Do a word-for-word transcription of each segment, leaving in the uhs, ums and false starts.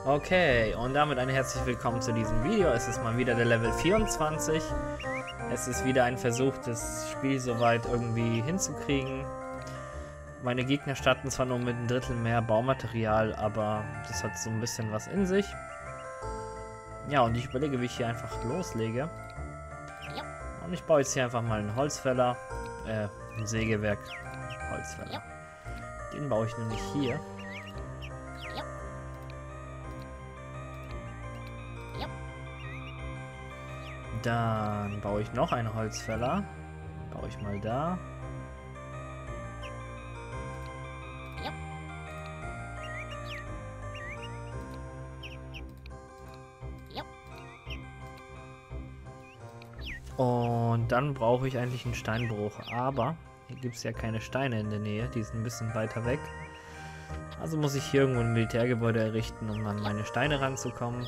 Okay, und damit ein herzlich willkommen zu diesem Video. Es ist mal wieder der Level vierundzwanzig. Es ist wieder ein Versuch, das Spiel soweit irgendwie hinzukriegen. Meine Gegner starten zwar nur mit einem Drittel mehr Baumaterial, aber das hat so ein bisschen was in sich. Ja, und ich überlege, wie ich hier einfach loslege. Und ich baue jetzt hier einfach mal einen Holzfäller, äh, ein Sägewerk Holzfäller. Den baue ich nämlich hier. Dann baue ich noch einen Holzfäller. Baue ich mal da. Und dann brauche ich eigentlich einen Steinbruch. Aber hier gibt es ja keine Steine in der Nähe. Die sind ein bisschen weiter weg. Also muss ich hier irgendwo ein Militärgebäude errichten, um an meine Steine ranzukommen.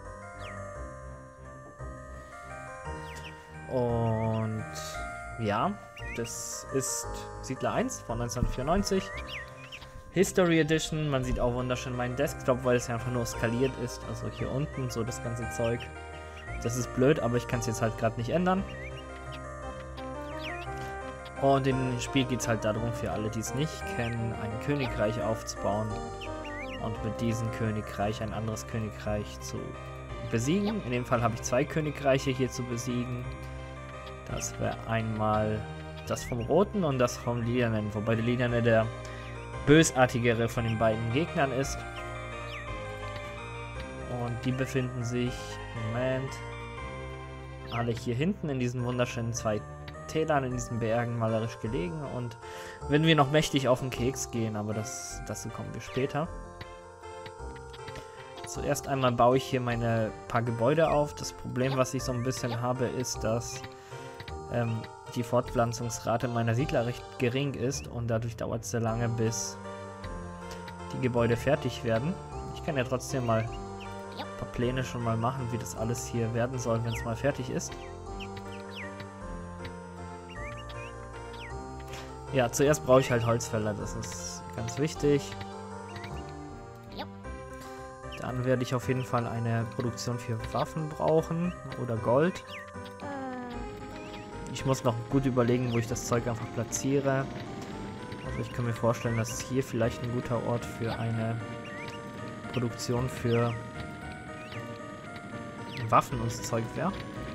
Und ja, das ist Siedler eins von neunzehnhundertvierundneunzig. History Edition. Man sieht auch wunderschön meinen Desktop, weil es ja einfach nur skaliert ist. Also hier unten so das ganze Zeug. Das ist blöd, aber ich kann es jetzt halt gerade nicht ändern. Und in dem Spiel geht es halt darum, für alle, die es nicht kennen, ein Königreich aufzubauen. Und mit diesem Königreich ein anderes Königreich zu besiegen. In dem Fall habe ich zwei Königreiche hier zu besiegen. Das wäre einmal das vom Roten und das vom Lilanen, wobei der Lilane der bösartigere von den beiden Gegnern ist. Und die befinden sich, Moment, alle hier hinten in diesen wunderschönen zwei Tälern, in diesen Bergen malerisch gelegen. Und wenn wir noch mächtig auf den Keks gehen, aber das, dazu kommen wir später. Zuerst einmal baue ich hier meine paar Gebäude auf. Das Problem, was ich so ein bisschen habe, ist, dass ähm, die Fortpflanzungsrate meiner Siedler recht gering ist und dadurch dauert es sehr lange, bis die Gebäude fertig werden. Ich kann ja trotzdem mal ein paar Pläne schon mal machen, wie das alles hier werden soll, wenn es mal fertig ist. Ja, zuerst brauche ich halt Holzfäller, das ist ganz wichtig. Dann werde ich auf jeden Fall eine Produktion für Waffen brauchen oder Gold. Ich muss noch gut überlegen, wo ich das Zeug einfach platziere. Also ich kann mir vorstellen, dass hier vielleicht ein guter Ort für eine Produktion für Waffen und Zeug wäre.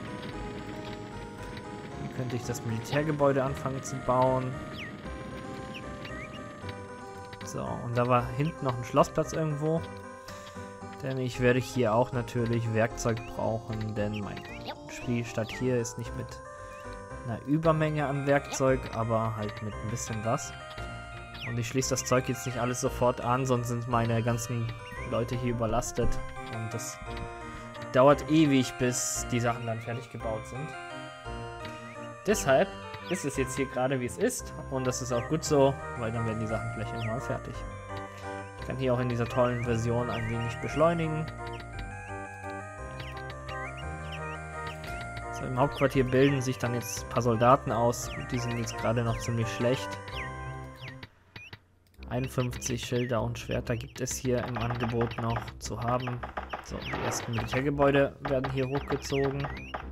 Hier könnte ich das Militärgebäude anfangen zu bauen. So, und da war hinten noch ein Schlossplatz irgendwo. Denn ich werde hier auch natürlich Werkzeug brauchen, denn mein Spielstand hier ist nicht mit einer Übermenge an Werkzeug, aber halt mit ein bisschen was. Und ich schließe das Zeug jetzt nicht alles sofort an, sonst sind meine ganzen Leute hier überlastet. Und das dauert ewig, bis die Sachen dann fertig gebaut sind. Deshalb ist es jetzt hier gerade, wie es ist. Und das ist auch gut so, weil dann werden die Sachen gleich irgendwann fertig. Ich kann hier auch in dieser tollen Version ein wenig beschleunigen. So, im Hauptquartier bilden sich dann jetzt ein paar Soldaten aus. Die sind jetzt gerade noch ziemlich schlecht. einundfünfzig Schilder und Schwerter gibt es hier im Angebot noch zu haben. So, die ersten Militärgebäude werden hier hochgezogen.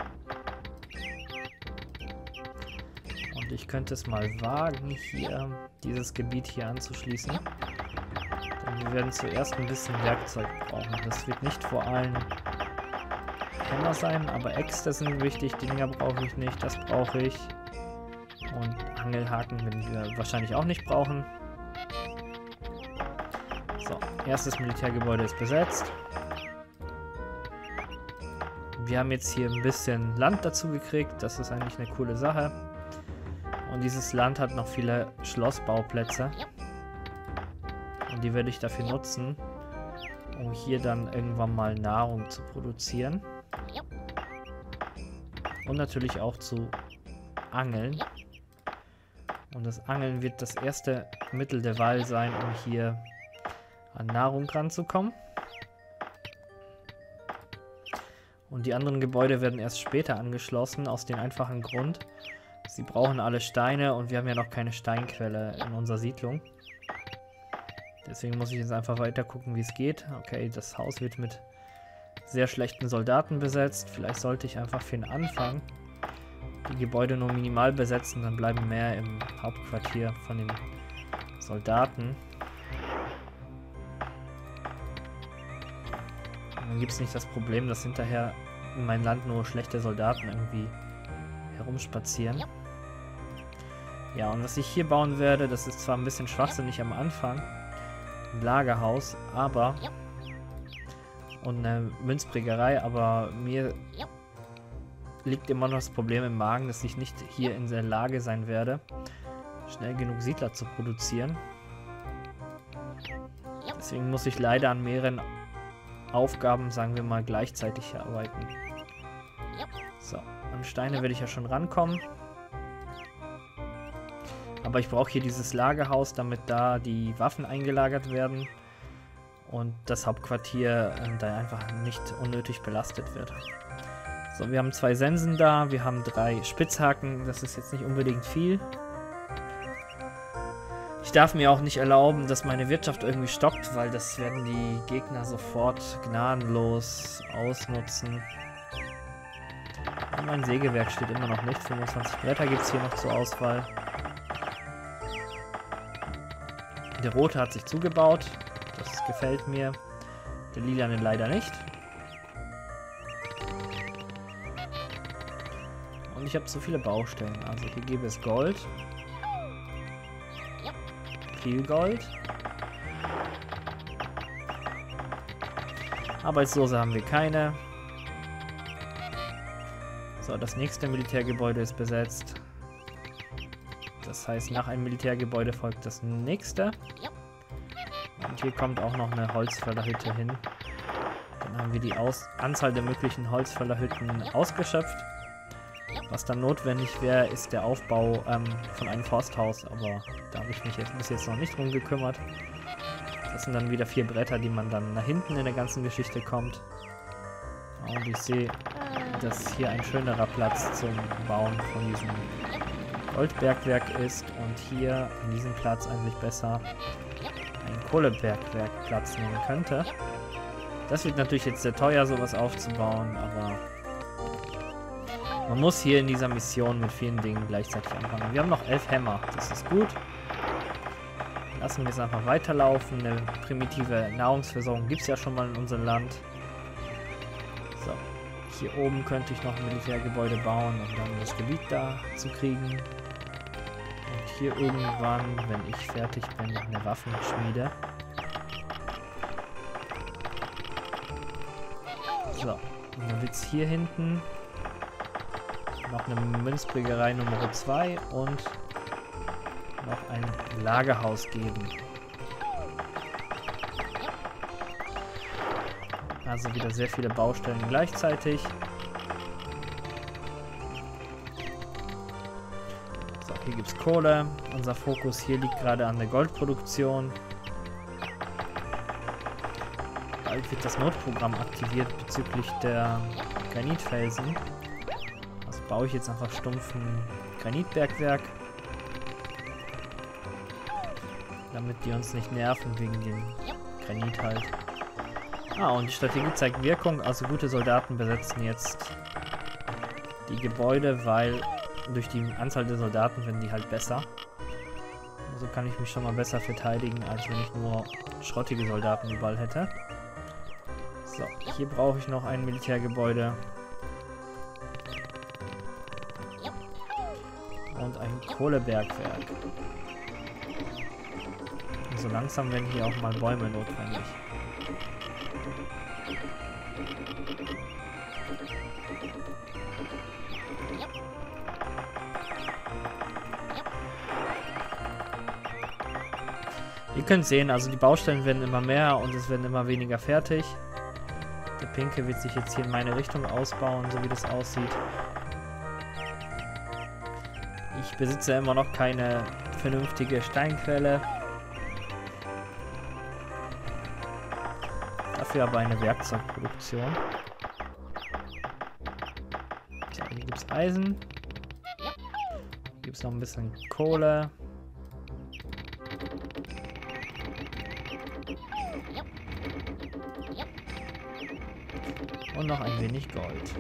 Und ich könnte es mal wagen, hier dieses Gebiet hier anzuschließen. Denn wir werden zuerst ein bisschen Werkzeug brauchen. Das wird nicht vor allem Hämmer sein, aber Äxte sind wichtig. Die Dinger brauche ich nicht, das brauche ich. Und Angelhaken werden wir wahrscheinlich auch nicht brauchen. So, erstes Militärgebäude ist besetzt. Wir haben jetzt hier ein bisschen Land dazu gekriegt. Das ist eigentlich eine coole Sache. Und dieses Land hat noch viele Schlossbauplätze. Und die werde ich dafür nutzen, um hier dann irgendwann mal Nahrung zu produzieren. Und natürlich auch zu angeln. Und das Angeln wird das erste Mittel der Wahl sein, um hier an Nahrung ranzukommen. Und die anderen Gebäude werden erst später angeschlossen, aus dem einfachen Grund, sie brauchen alle Steine und wir haben ja noch keine Steinquelle in unserer Siedlung. Deswegen muss ich jetzt einfach weiter gucken, wie es geht. Okay, das Haus wird mit sehr schlechten Soldaten besetzt. Vielleicht sollte ich einfach für den Anfang die Gebäude nur minimal besetzen, dann bleiben mehr im Hauptquartier von den Soldaten. Und dann gibt es nicht das Problem, dass hinterher in meinem Land nur schlechte Soldaten irgendwie herumspazieren. Ja, und was ich hier bauen werde, das ist zwar ein bisschen schwachsinnig am Anfang, ein Lagerhaus, aber und eine Münzprägerei, aber mir liegt immer noch das Problem im Magen, dass ich nicht hier in der Lage sein werde, schnell genug Siedler zu produzieren. Deswegen muss ich leider an mehreren Aufgaben, sagen wir mal, gleichzeitig arbeiten. So, an Steine werde ich ja schon rankommen. Aber ich brauche hier dieses Lagerhaus, damit da die Waffen eingelagert werden und das Hauptquartier äh, da einfach nicht unnötig belastet wird. So, wir haben zwei Sensen da, wir haben drei Spitzhaken, das ist jetzt nicht unbedingt viel. Ich darf mir auch nicht erlauben, dass meine Wirtschaft irgendwie stockt, weil das werden die Gegner sofort gnadenlos ausnutzen. Und mein Sägewerk steht immer noch nicht, fünfundzwanzig Bretter gibt es hier noch zur Auswahl. Der rote hat sich zugebaut, das gefällt mir, der lilane leider nicht. Und ich habe zu viele Baustellen. Also hier gäbe es Gold. Viel Gold. Arbeitslose haben wir keine. So, das nächste Militärgebäude ist besetzt. Das heißt, nach einem Militärgebäude folgt das nächste. Und hier kommt auch noch eine Holzfällerhütte hin. Dann haben wir die Aus Anzahl der möglichen Holzfällerhütten ausgeschöpft. Was dann notwendig wäre, ist der Aufbau ähm, von einem Forsthaus, aber da habe ich mich jetzt bis jetzt noch nicht drum gekümmert. Das sind dann wieder vier Bretter, die man dann nach hinten in der ganzen Geschichte kommt. Und ich sehe, dass hier ein schönerer Platz zum Bauen von diesem Goldbergwerk ist und hier an diesem Platz eigentlich besser ein Kohlebergwerk Platz nehmen könnte. Das wird natürlich jetzt sehr teuer, sowas aufzubauen, aber man muss hier in dieser Mission mit vielen Dingen gleichzeitig anfangen. Wir haben noch elf Hämmer, das ist gut. Lassen wir es einfach weiterlaufen. Eine primitive Nahrungsversorgung gibt es ja schon mal in unserem Land. So, hier oben könnte ich noch ein Militärgebäude bauen, um dann das Gebiet da zu kriegen. Und hier irgendwann, wenn ich fertig bin, eine Waffenschmiede. So, und dann wird es hier hinten noch eine Münzprägerei Nummer zwei und noch ein Lagerhaus geben. Also wieder sehr viele Baustellen gleichzeitig. So, hier gibt es Kohle. Unser Fokus hier liegt gerade an der Goldproduktion. Bald wird das Notprogramm aktiviert bezüglich der Granitfelsen. Also baue ich jetzt einfach stumpf ein Granitbergwerk, damit die uns nicht nerven wegen dem Granit halt. Ah, und die Strategie zeigt Wirkung, also gute Soldaten besetzen jetzt die Gebäude, weil durch die Anzahl der Soldaten werden die halt besser. So kann ich mich schon mal besser verteidigen, als wenn ich nur schrottige Soldaten überall hätte. So, hier brauche ich noch ein Militärgebäude. Und ein Kohlebergwerk. Und so langsam werden hier auch mal Bäume notwendig. Ihr könnt sehen, also die Baustellen werden immer mehr und es werden immer weniger fertig. Der Pinke wird sich jetzt hier in meine Richtung ausbauen, so wie das aussieht. Ich besitze immer noch keine vernünftige Steinquelle. Dafür aber eine Werkzeugproduktion. So, hier gibt es Eisen. Hier gibt es noch ein bisschen Kohle. Und noch ein wenig Gold.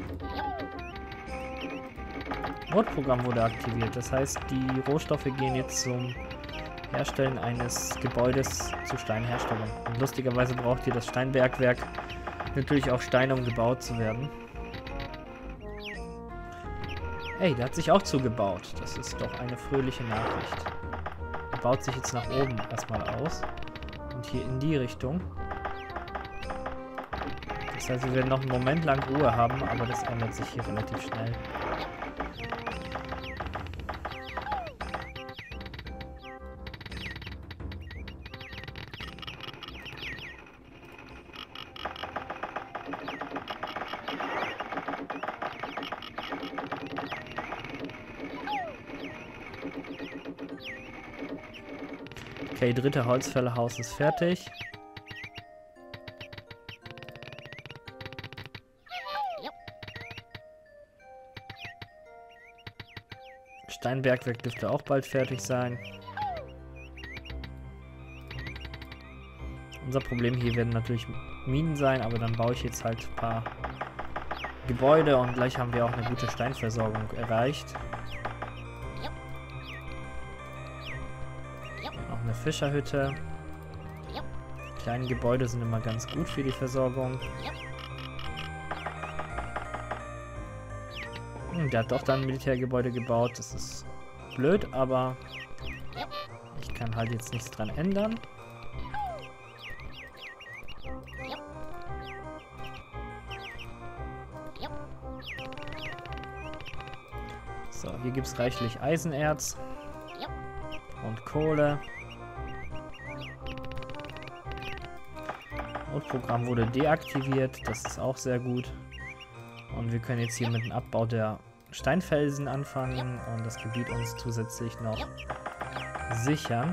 Notprogramm wurde aktiviert. Das heißt, die Rohstoffe gehen jetzt zum Herstellen eines Gebäudes zur Steinherstellung. Und lustigerweise braucht hier das Steinbergwerk natürlich auch Steine, um gebaut zu werden. Ey, der hat sich auch zugebaut. Das ist doch eine fröhliche Nachricht. Er baut sich jetzt nach oben erstmal aus. Und hier in die Richtung. Das heißt, wir werden noch einen Moment lang Ruhe haben, aber das ändert sich hier relativ schnell. Okay, dritte Holzfällerhaus ist fertig. Steinbergwerk dürfte auch bald fertig sein. Unser Problem hier werden natürlich Minen sein, aber dann baue ich jetzt halt ein paar Gebäude und gleich haben wir auch eine gute Steinversorgung erreicht. Noch eine Fischerhütte. Die kleinen Gebäude sind immer ganz gut für die Versorgung. Der hat doch dann ein Militärgebäude gebaut. Das ist blöd, aber ich kann halt jetzt nichts dran ändern. So, hier gibt es reichlich Eisenerz und Kohle. Notprogramm wurde deaktiviert. Das ist auch sehr gut. Und wir können jetzt hier mit dem Abbau der Steinfelsen anfangen und das Gebiet uns zusätzlich noch sichern.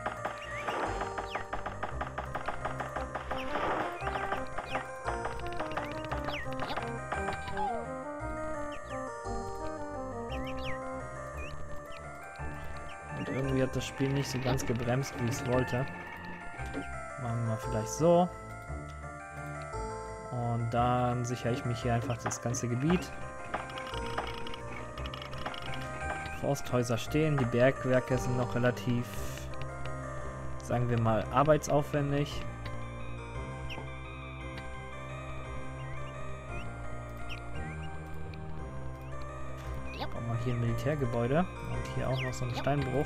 Und irgendwie hat das Spiel nicht so ganz gebremst, wie ich es wollte. Machen wir mal vielleicht so. Und dann sichere ich mich hier einfach das ganze Gebiet. Forsthäuser stehen, die Bergwerke sind noch relativ, sagen wir mal, arbeitsaufwendig. Bauen wir hier ein Militärgebäude und hier auch noch so einen Steinbruch.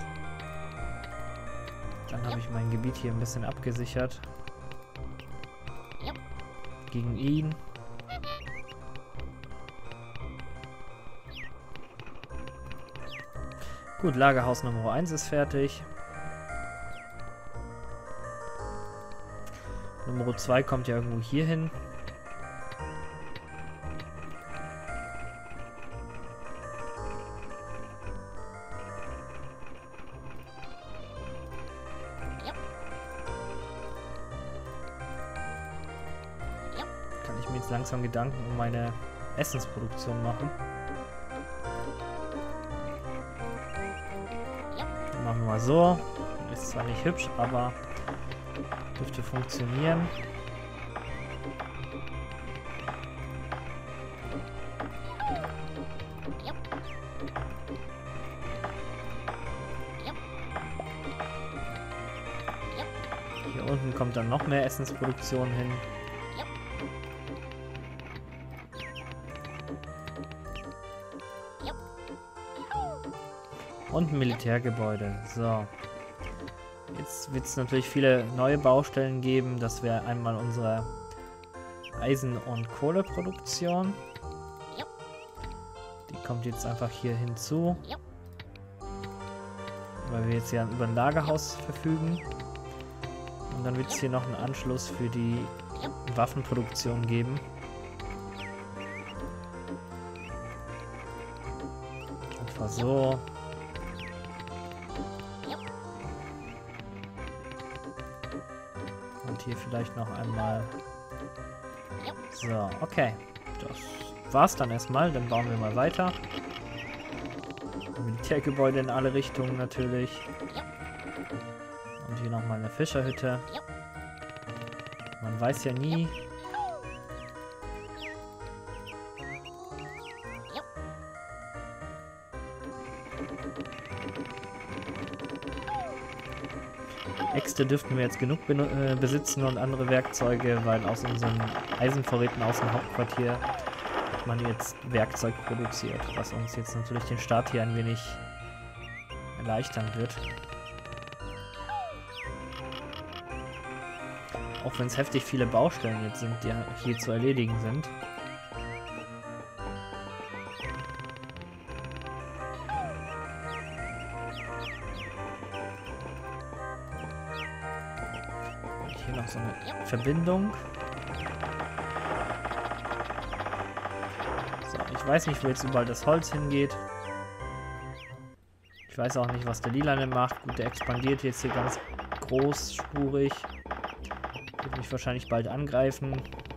Dann habe ich mein Gebiet hier ein bisschen abgesichert. Gegen ihn. Gut, Lagerhaus Nummer eins ist fertig. Nummer zwei kommt ja irgendwo hier hin. Kann ich mir jetzt langsam Gedanken um meine Essensproduktion machen. Machen wir mal so. Ist zwar nicht hübsch, aber dürfte funktionieren. Hier unten kommt dann noch mehr Essensproduktion hin. Und ein Militärgebäude. So. Jetzt wird es natürlich viele neue Baustellen geben. Das wäre einmal unsere Eisen- und Kohleproduktion. Die kommt jetzt einfach hier hinzu. Weil wir jetzt ja über ein Lagerhaus verfügen. Und dann wird es hier noch einen Anschluss für die Waffenproduktion geben. Etwa so. Und hier vielleicht noch einmal. So, okay. Das war's dann erstmal. Dann bauen wir mal weiter. Militärgebäude in alle Richtungen natürlich. Und hier nochmal eine Fischerhütte. Man weiß ja nie, Äxte dürften wir jetzt genug äh, besitzen und andere Werkzeuge, weil aus unseren Eisenvorräten aus dem Hauptquartier man jetzt Werkzeug produziert, was uns jetzt natürlich den Start hier ein wenig erleichtern wird. Auch wenn es heftig viele Baustellen jetzt sind, die hier zu erledigen sind. Hier noch so eine Verbindung. So, ich weiß nicht, wo jetzt überall das Holz hingeht. Ich weiß auch nicht, was der Lilane macht. Gut, der expandiert jetzt hier ganz großspurig. Wird mich wahrscheinlich bald angreifen.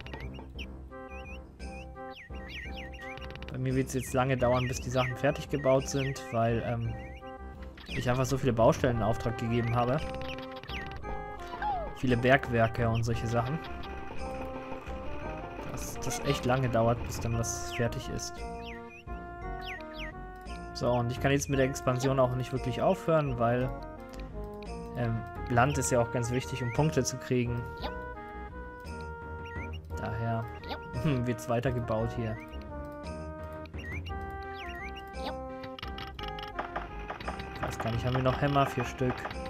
Bei mir wird es jetzt lange dauern, bis die Sachen fertig gebaut sind, weil ähm, ich einfach so viele Baustellen in Auftrag gegeben habe. Viele Bergwerke und solche Sachen. Dass das echt lange dauert, bis dann was fertig ist. So, und ich kann jetzt mit der Expansion auch nicht wirklich aufhören, weil ähm, Land ist ja auch ganz wichtig, um Punkte zu kriegen. Daher hm, wird es weitergebaut hier. Ich weiß gar nicht, haben wir noch Hämmer? Vier Stück.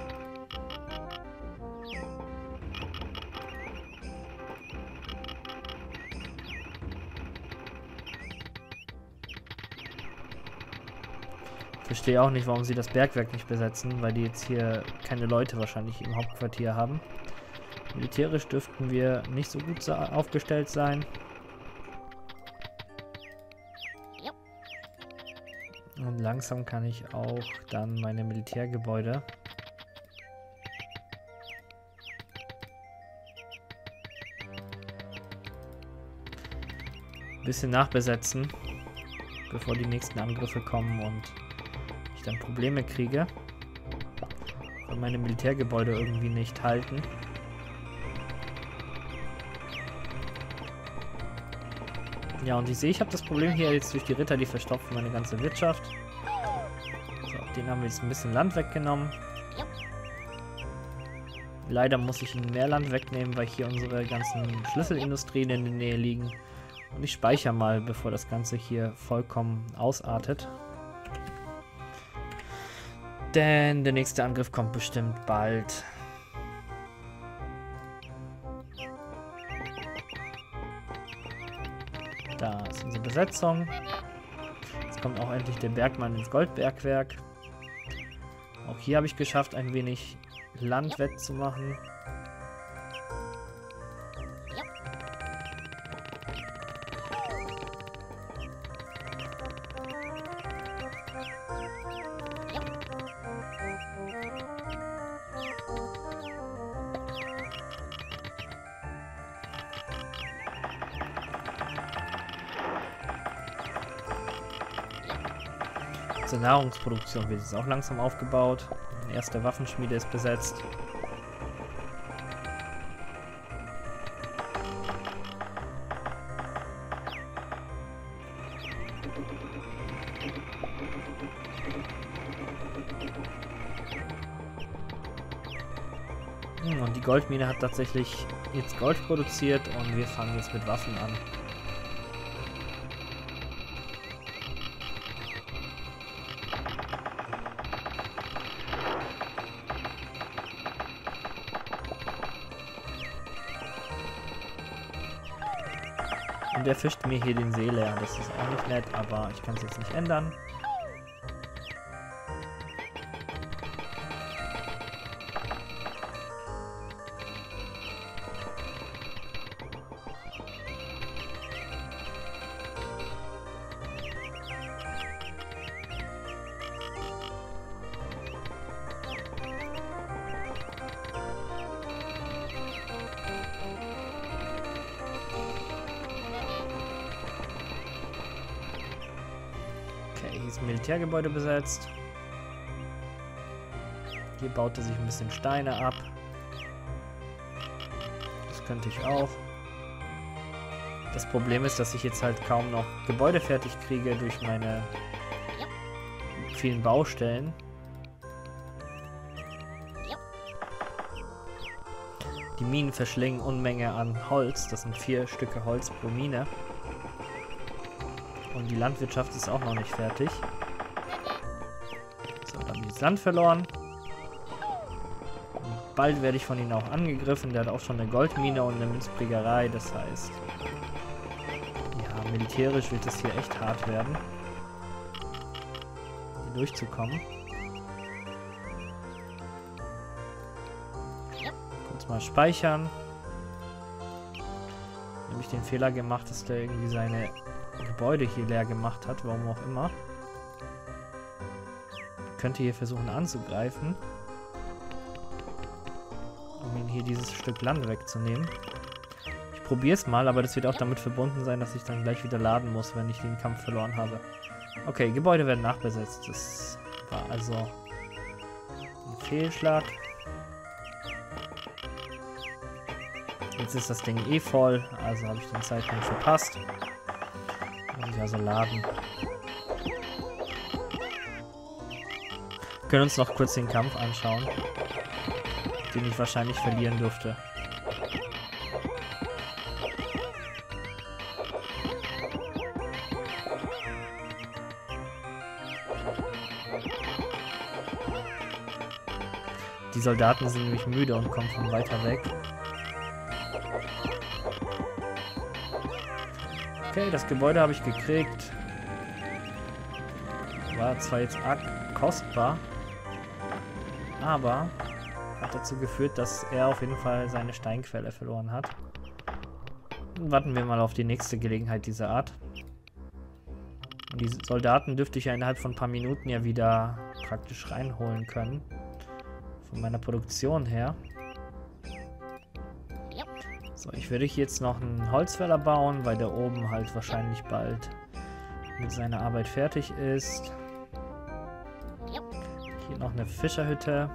Ich verstehe auch nicht, warum sie das Bergwerk nicht besetzen, weil die jetzt hier keine Leute wahrscheinlich im Hauptquartier haben. Militärisch dürften wir nicht so gut aufgestellt sein. Und langsam kann ich auch dann meine Militärgebäude ein bisschen nachbesetzen, bevor die nächsten Angriffe kommen und ich dann Probleme kriege, weil meine Militärgebäude irgendwie nicht halten. Ja, und ich sehe, ich habe das Problem hier jetzt durch die Ritter, die verstopfen meine ganze Wirtschaft. So, den haben wir jetzt ein bisschen Land weggenommen. Leider muss ich ihnen mehr Land wegnehmen, weil hier unsere ganzen Schlüsselindustrien in der Nähe liegen. Und ich speichere mal, bevor das Ganze hier vollkommen ausartet. Denn der nächste Angriff kommt bestimmt bald. Da ist unsere Besetzung. Jetzt kommt auch endlich der Bergmann ins Goldbergwerk. Auch hier habe ich geschafft, ein wenig Land wettzumachen. Zur Nahrungsproduktion wird jetzt auch langsam aufgebaut. Die erste Waffenschmiede ist besetzt. Und die Goldmine hat tatsächlich jetzt Gold produziert und wir fangen jetzt mit Waffen an. Und der fischt mir hier den See leer. Das ist auch nicht nett, aber ich kann es jetzt nicht ändern. Hier ist ein Militärgebäude besetzt. Hier baute sich ein bisschen Steine ab. Das könnte ich auch. Das Problem ist, dass ich jetzt halt kaum noch Gebäude fertig kriege durch meine vielen Baustellen. Die Minen verschlingen Unmenge an Holz. Das sind vier Stücke Holz pro Mine. Und die Landwirtschaft ist auch noch nicht fertig. So, dann die Sand verloren. Und bald werde ich von ihnen auch angegriffen. Der hat auch schon eine Goldmine und eine Münzprägerei. Das heißt, ja, militärisch wird es hier echt hart werden, hier durchzukommen. Kurz mal speichern. Nämlich den Fehler gemacht, dass der irgendwie seine Gebäude hier leer gemacht hat, warum auch immer. Ich könnte hier versuchen anzugreifen, um ihn hier dieses Stück Land wegzunehmen. Ich probiere es mal, aber das wird auch damit verbunden sein, dass ich dann gleich wieder laden muss, wenn ich den Kampf verloren habe. Okay, Gebäude werden nachbesetzt. Das war also ein Fehlschlag. Jetzt ist das Ding eh voll, also habe ich den Zeitpunkt verpasst. Muss ich also laden. Wir können uns noch kurz den Kampf anschauen, den ich wahrscheinlich verlieren dürfte. Die Soldaten sind nämlich müde und kommen von weiter weg. Okay, das Gebäude habe ich gekriegt. War zwar jetzt arg kostbar, aber hat dazu geführt, dass er auf jeden Fall seine Steinquelle verloren hat. Dann warten wir mal auf die nächste Gelegenheit dieser Art. Und die Soldaten dürfte ich ja innerhalb von ein paar Minuten ja wieder praktisch reinholen können. Von meiner Produktion her. So, ich werde hier jetzt noch einen Holzfäller bauen, weil der oben halt wahrscheinlich bald mit seiner Arbeit fertig ist. Hier noch eine Fischerhütte.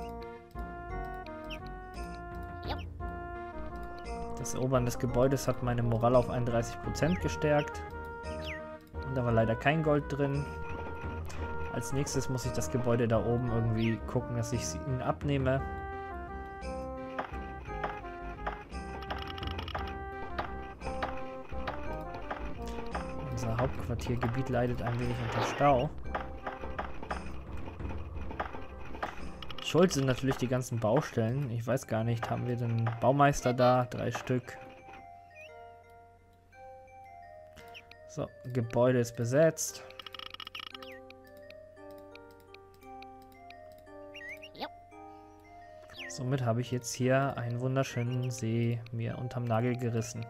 Das Erobern des Gebäudes hat meine Moral auf einunddreißig Prozent gestärkt. Und da war leider kein Gold drin. Als nächstes muss ich das Gebäude da oben irgendwie gucken, dass ich es ihnen abnehme. Unser Hauptquartiergebiet leidet ein wenig unter Stau. Schuld sind natürlich die ganzen Baustellen. Ich weiß gar nicht, haben wir den Baumeister da? Drei Stück. So, Gebäude ist besetzt. Somit habe ich jetzt hier einen wunderschönen See mir unterm Nagel gerissen.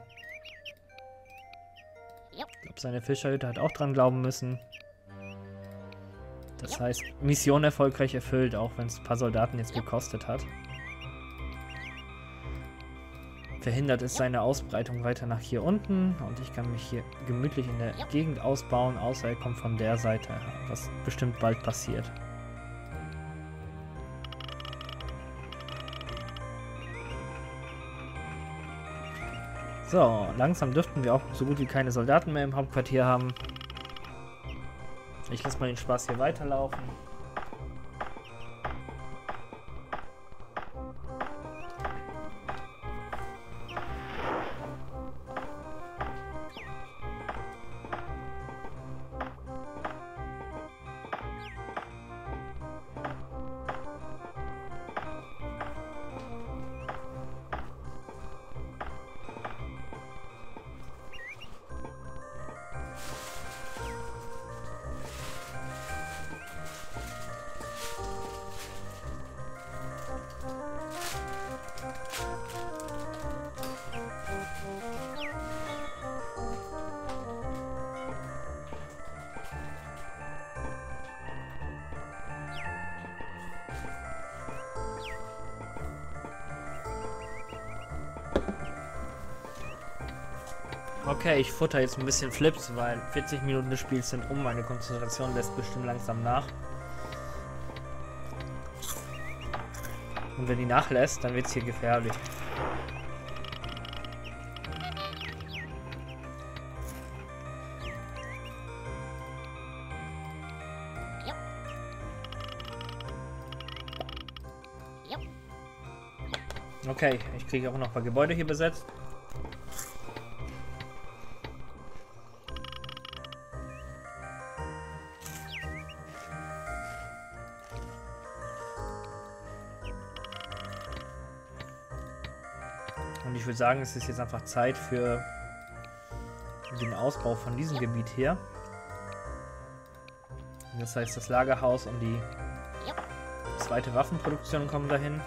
Ich glaube, seine Fischerhütte hat auch dran glauben müssen. Das heißt, Mission erfolgreich erfüllt, auch wenn es ein paar Soldaten jetzt gekostet hat. Verhindert ist seine Ausbreitung weiter nach hier unten und ich kann mich hier gemütlich in der Gegend ausbauen, außer er kommt von der Seite, was bestimmt bald passiert. So, langsam dürften wir auch so gut wie keine Soldaten mehr im Hauptquartier haben. Ich lasse mal den Spaß hier weiterlaufen. Okay, ich futter jetzt ein bisschen Flips, weil vierzig Minuten des Spiels sind um. Meine Konzentration lässt bestimmt langsam nach. Und wenn die nachlässt, dann wird es hier gefährlich. Okay, ich kriege auch noch ein paar Gebäude hier besetzt. Und ich würde sagen, es ist jetzt einfach Zeit für den Ausbau von diesem Gebiet hier. Das heißt, das Lagerhaus und die zweite Waffenproduktion kommen dahin.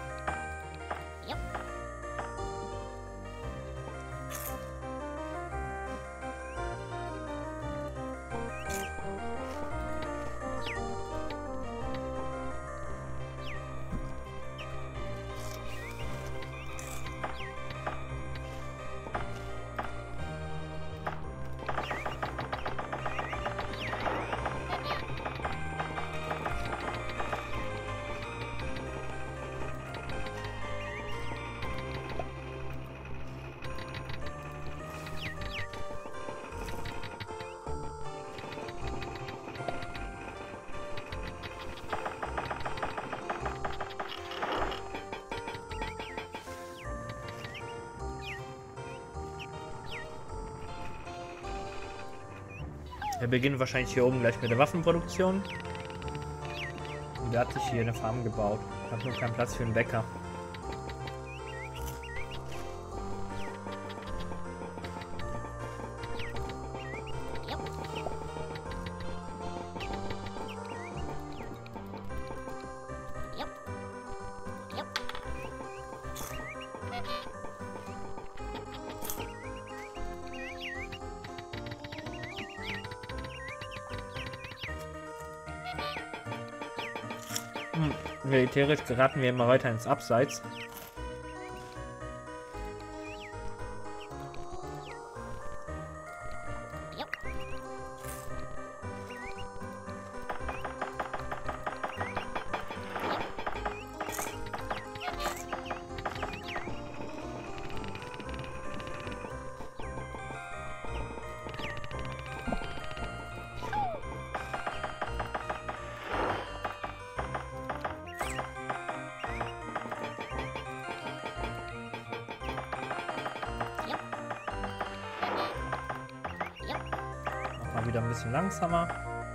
Wir beginnen wahrscheinlich hier oben gleich mit der Waffenproduktion. Und der hat sich hier eine Farm gebaut. Hat nur keinen Platz für einen Bäcker. Hm, militärisch geraten wir immer weiter ins Abseits. Mal wieder ein bisschen langsamer.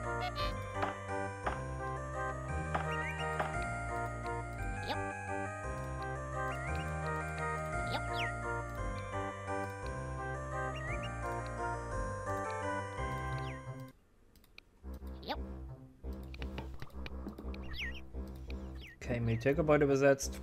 Okay, Militärgebäude besetzt.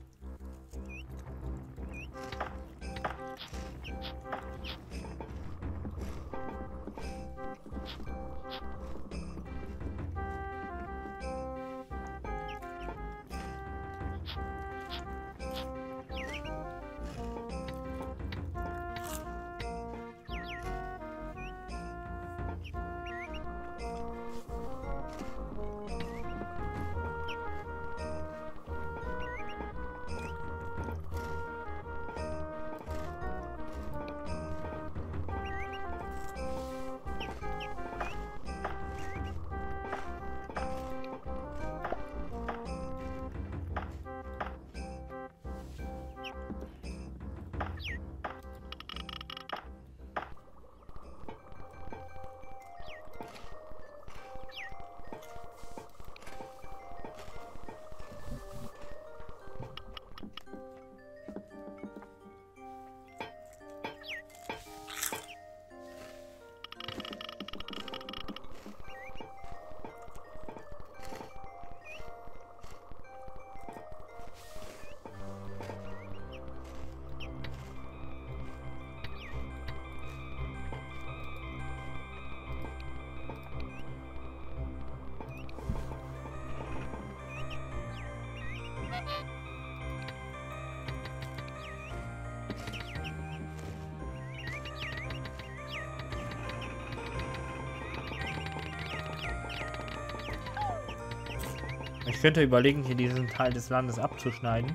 Ich könnte überlegen, hier diesen Teil des Landes abzuschneiden.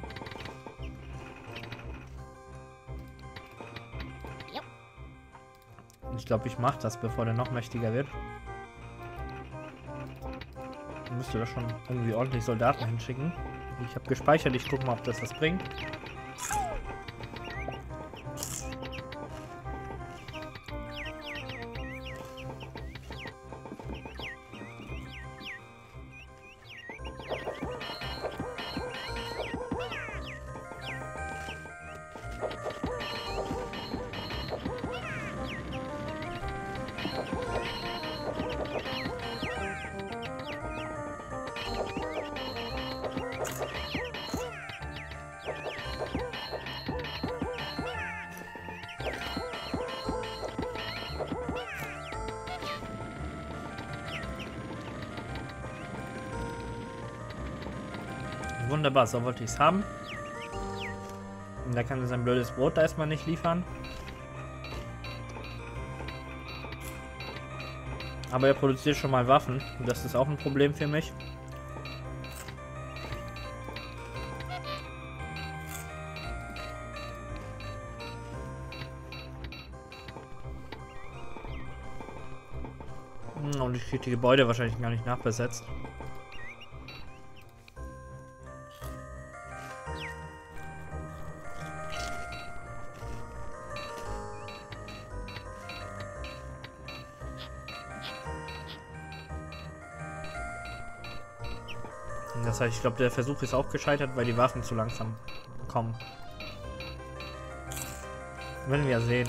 Ich glaube, ich mache das, bevor der noch mächtiger wird. Ich müsste da schon irgendwie ordentlich Soldaten hinschicken. Ich habe gespeichert, ich gucke mal, ob das was bringt. Wunderbar, so wollte ich es haben. Und da kann er sein blödes Brot da erstmal nicht liefern. Aber er produziert schon mal Waffen. Und das ist auch ein Problem für mich. Und ich kriege die Gebäude wahrscheinlich gar nicht nachbesetzt. Das heißt, ich glaube, der Versuch ist auch gescheitert, weil die Waffen zu langsam kommen. Werden wir ja sehen.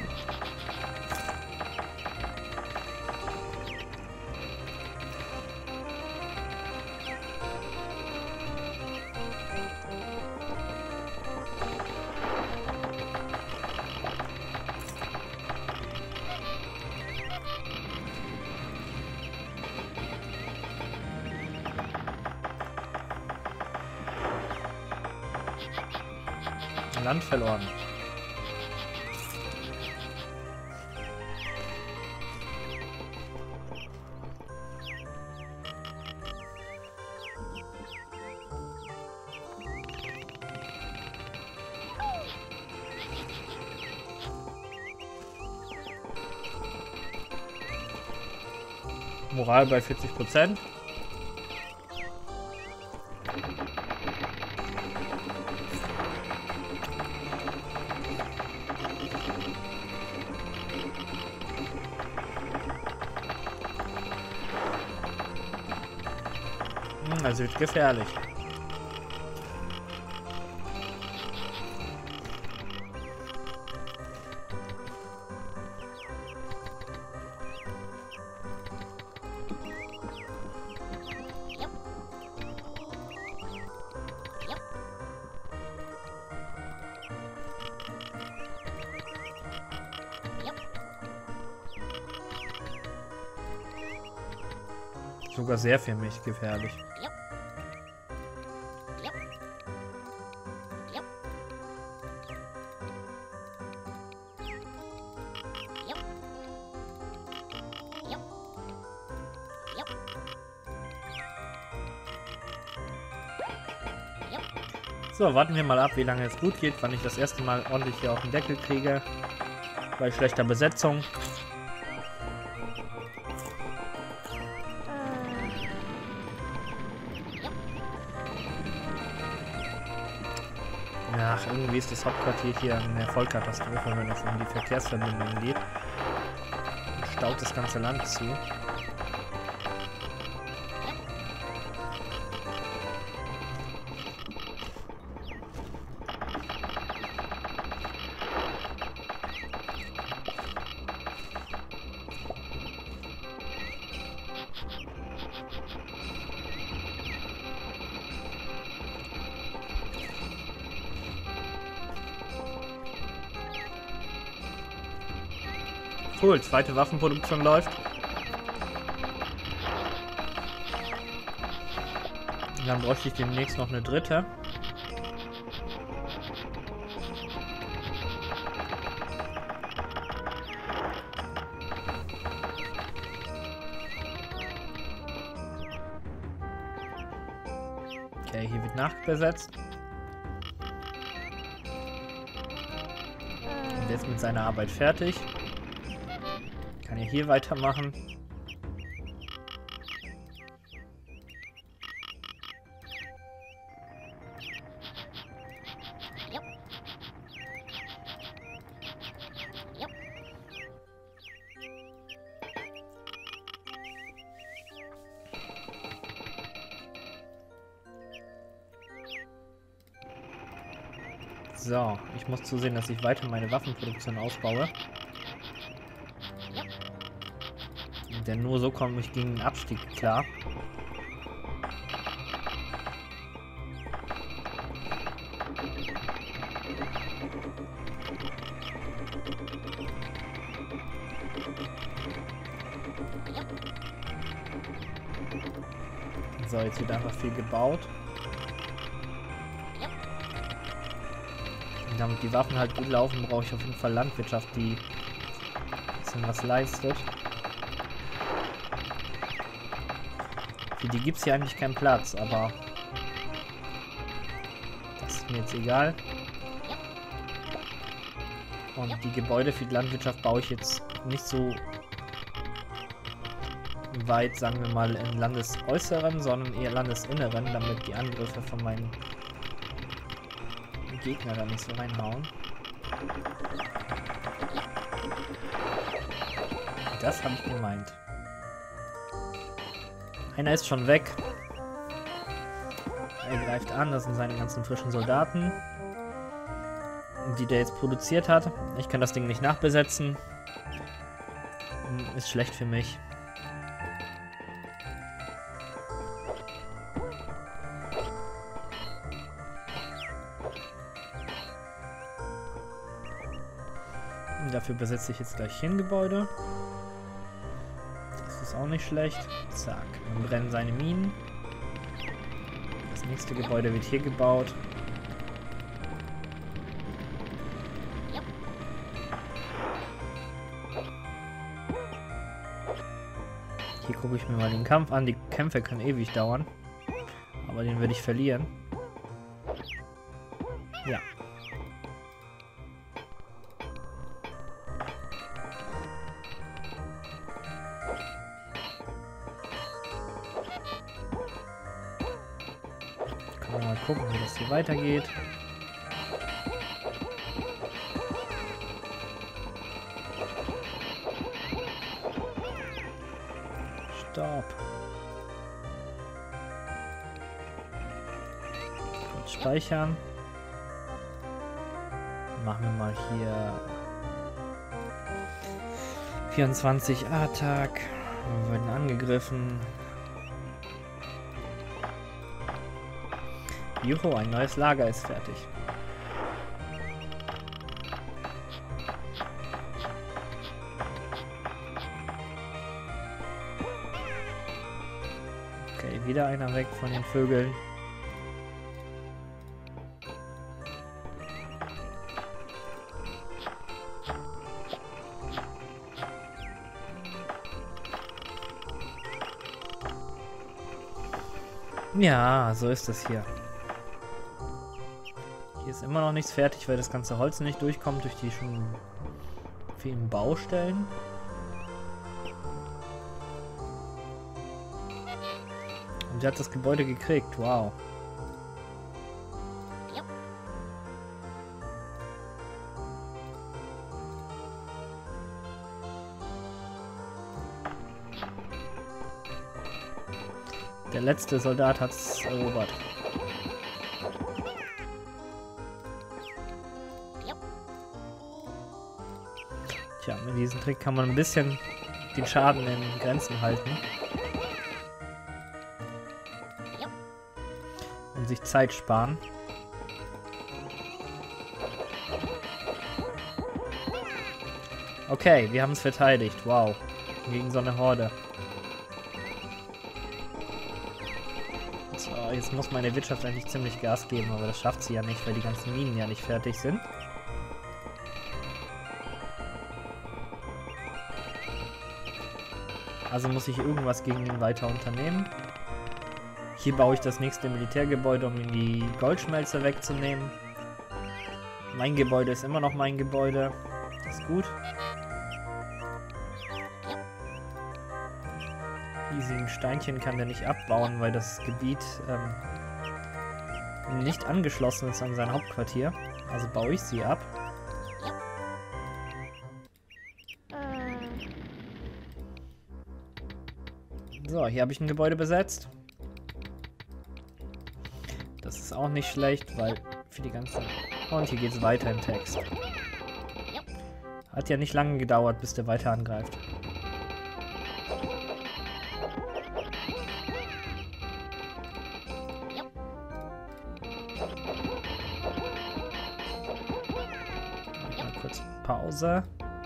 Land verloren. Moral bei vierzig Prozent. Also wird gefährlich. Sogar sehr für mich gefährlich. So, warten wir mal ab, wie lange es gut geht, wann ich das erste Mal ordentlich hier auf den Deckel kriege. Bei schlechter Besetzung. Ach, irgendwie ist das Hauptquartier hier eine Vollkatastrophe, wenn es um die Verkehrsverbindungen geht. Und staut das ganze Land zu. Cool, zweite Waffenproduktion läuft. Und dann bräuchte ich demnächst noch eine dritte. Okay, hier wird nachbesetzt. Und jetzt mit seiner Arbeit fertig. Kann ich hier weitermachen. So, ich muss zusehen, dass ich weiter meine Waffenproduktion ausbaue. Denn nur so komme ich gegen den Abstieg klar. So, jetzt wird einfach viel gebaut. damit die Waffen halt gut laufen, brauche ich auf jeden Fall Landwirtschaft, die ein bisschen was leistet. Für die gibt es hier eigentlich keinen Platz, aber das ist mir jetzt egal. Und die Gebäude für die Landwirtschaft baue ich jetzt nicht so weit, sagen wir mal, im Landesäußeren, sondern eher Landesinneren, damit die Angriffe von meinen Gegner da nicht so reinhauen. Das habe ich gemeint. Einer ist schon weg. Er greift an, das sind seine ganzen frischen Soldaten, die der jetzt produziert hat. Ich kann das Ding nicht nachbesetzen. Ist schlecht für mich. Dafür besetze ich jetzt gleich hier ein Gebäude. Das ist auch nicht schlecht. Zack. Dann brennen seine Minen. Das nächste Gebäude wird hier gebaut. Hier gucke ich mir mal den Kampf an. Die Kämpfe können ewig dauern. Aber den würde ich verlieren. Ja. Mal gucken, wie das hier weitergeht. Stopp. Kurz speichern. Machen wir mal hier vierundzwanzig A-Tag. Wir werden angegriffen. Juhu, ein neues Lager ist fertig. Okay, wieder einer weg von den Vögeln. Ja, so ist es hier. Hier ist immer noch nichts fertig, weil das ganze Holz nicht durchkommt durch die schon vielen Baustellen. Und sie hat das Gebäude gekriegt, wow. Der letzte Soldat hat es erobert. Tja, mit diesem Trick kann man ein bisschen den Schaden in Grenzen halten. Und sich Zeit sparen. Okay, wir haben es verteidigt. Wow. Gegen so eine Horde. So, jetzt muss meine Wirtschaft eigentlich ziemlich Gas geben, aber das schafft sie ja nicht, weil die ganzen Minen ja nicht fertig sind. Also muss ich irgendwas gegen ihn weiter unternehmen. Hier baue ich das nächste Militärgebäude, um ihm die Goldschmelze wegzunehmen. Mein Gebäude ist immer noch mein Gebäude. Das ist gut. Riesigen Steinchen kann der nicht abbauen, weil das Gebiet ähm, nicht angeschlossen ist an sein Hauptquartier. Also baue ich sie ab. So, hier habe ich ein Gebäude besetzt. Das ist auch nicht schlecht, weil für die ganzen... Und hier geht es weiter im Text. Hat ja nicht lange gedauert, bis der weiter angreift. Mal kurz Pause.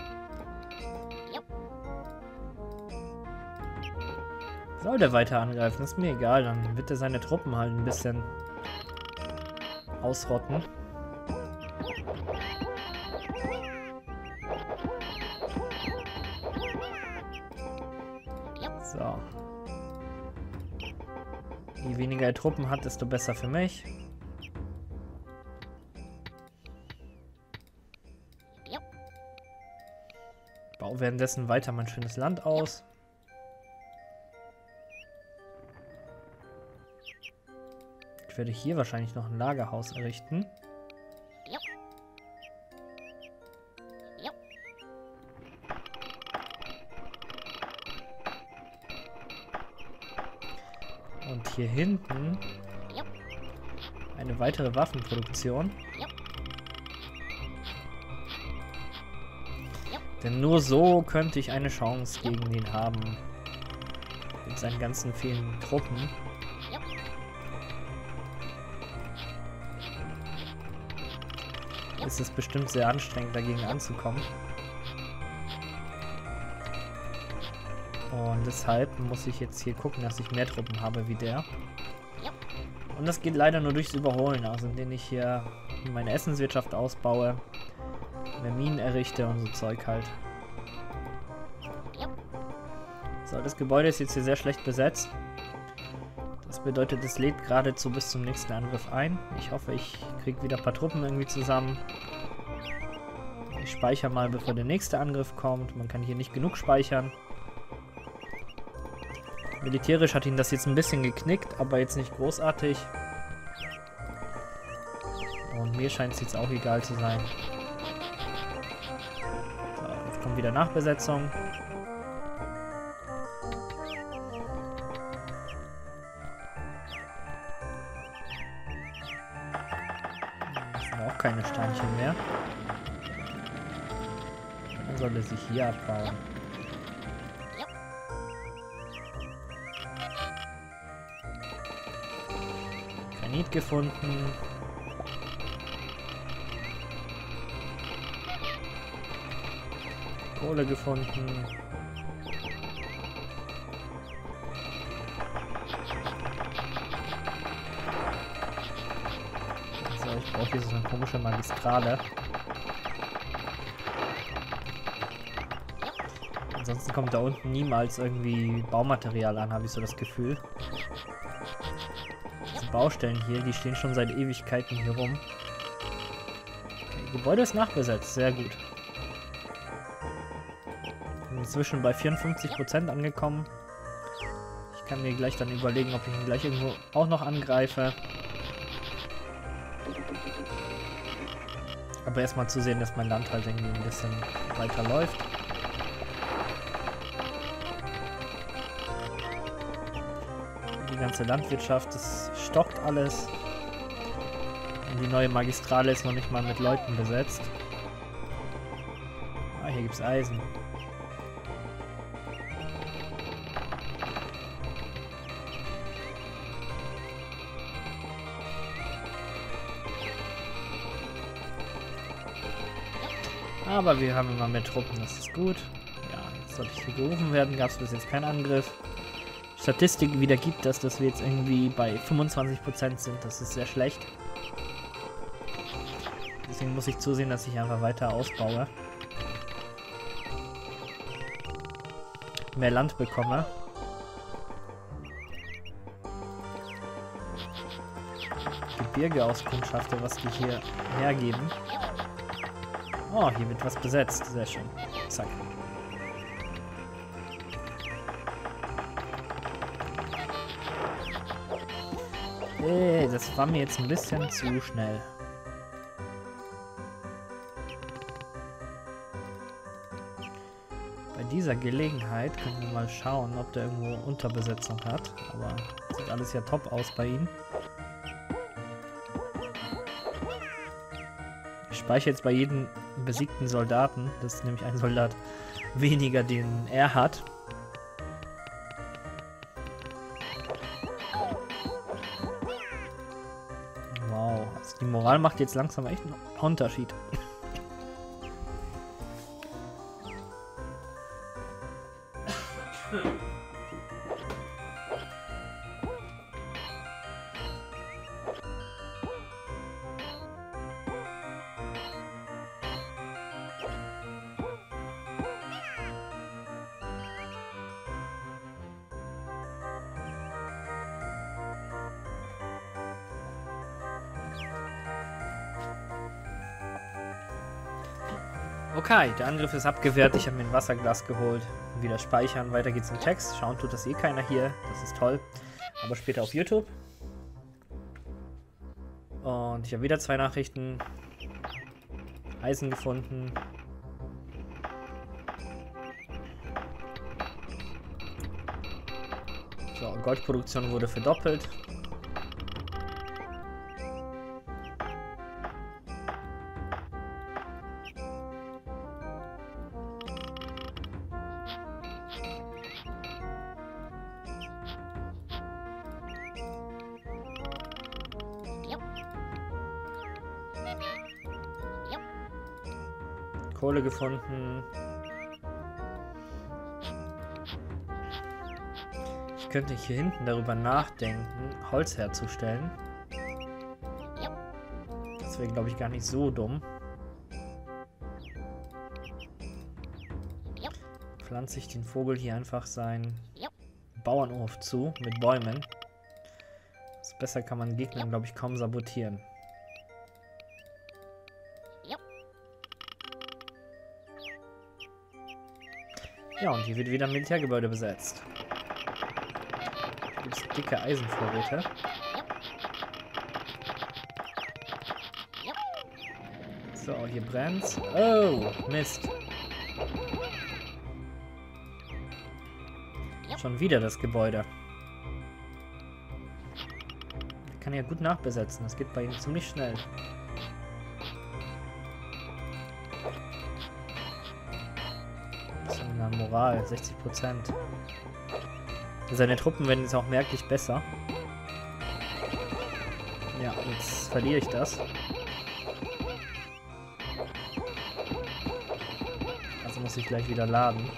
Soll der weiter angreifen? Ist mir egal, dann wird er seine Truppen halt ein bisschen ausrotten. So. Je weniger er Truppen hat, desto besser für mich. Ich baue währenddessen weiter mein schönes Land aus. Ich werde hier wahrscheinlich noch ein Lagerhaus errichten. Und hier hinten eine weitere Waffenproduktion. Denn nur so könnte ich eine Chance gegen den haben. Mit seinen ganzen vielen Truppen. Ist es bestimmt sehr anstrengend, dagegen anzukommen. Und deshalb muss ich jetzt hier gucken, dass ich mehr Truppen habe wie der. Und das geht leider nur durchs Überholen, also indem ich hier meine Essenswirtschaft ausbaue, mehr Minen errichte und so Zeug halt. So, das Gebäude ist jetzt hier sehr schlecht besetzt. Das bedeutet, es lädt geradezu bis zum nächsten Angriff ein. Ich hoffe, ich kriege wieder ein paar Truppen irgendwie zusammen. Ich speichere mal, bevor der nächste Angriff kommt. Man kann hier nicht genug speichern. Militärisch hat ihn das jetzt ein bisschen geknickt, aber jetzt nicht großartig. Und mir scheint es jetzt auch egal zu sein. So, jetzt kommt wieder Nachbesetzung. Das sind auch keine Steinchen mehr. Dann soll er sich hier abbauen. Granit gefunden. Kohle gefunden. So, ich brauche hier so eine komische Magistrale. Ansonsten kommt da unten niemals irgendwie Baumaterial an, habe ich so das Gefühl. Diese Baustellen hier, die stehen schon seit Ewigkeiten hier rum. Okay, Gebäude ist nachbesetzt, sehr gut. Bin inzwischen bei vierundfünfzig Prozent angekommen. Ich kann mir gleich dann überlegen, ob ich ihn gleich irgendwo auch noch angreife. Aber erstmal zu sehen, dass mein Land halt irgendwie ein bisschen weiter läuft. Die ganze Landwirtschaft, das stockt alles. Und die neue Magistrale ist noch nicht mal mit Leuten besetzt. Ah, hier gibt es Eisen. Aber wir haben immer mehr Truppen, das ist gut. Ja, jetzt sollte ich hier gerufen werden, gab es bis jetzt keinen Angriff. Statistik wiedergibt das, dass wir jetzt irgendwie bei fünfundzwanzig Prozent sind. Das ist sehr schlecht. Deswegen muss ich zusehen, dass ich einfach weiter ausbaue. Mehr Land bekomme. Gebirge auskundschafte, was die hier hergeben. Oh, hier wird was besetzt. Sehr schön. Zack. Hey, das war mir jetzt ein bisschen zu schnell. Bei dieser Gelegenheit können wir mal schauen, ob der irgendwo Unterbesetzung hat. Aber sieht alles ja top aus bei ihm. Ich speichere jetzt bei jedem besiegten Soldaten. Das ist nämlich ein Soldat weniger, den er hat. Wow, also die Moral macht jetzt langsam echt einen Unterschied. Okay, der Angriff ist abgewehrt. Ich habe mir ein Wasserglas geholt. Wieder speichern. Weiter geht's im Text. Schauen tut das eh keiner hier. Das ist toll. Aber später auf YouTube. Und ich habe wieder zwei Nachrichten. Eisen gefunden. So, Goldproduktion wurde verdoppelt. Kohle gefunden. Ich könnte hier hinten darüber nachdenken, Holz herzustellen. Das wäre, glaube ich, gar nicht so dumm. Pflanze ich den Vogel hier einfach seinen Bauernhof zu mit Bäumen. Das besser kann man Gegnern, glaube ich, kaum sabotieren. Ja, und hier wird wieder ein Militärgebäude besetzt. Hier gibt es dicke Eisenvorräte. So, hier brennt's. Oh, Mist. Schon wieder das Gebäude. Ich kann ja gut nachbesetzen. Das geht bei ihm ziemlich schnell. Moral, sechzig Prozent. Seine Truppen werden jetzt auch merklich besser. Ja, jetzt verliere ich das. Also muss ich gleich wieder laden.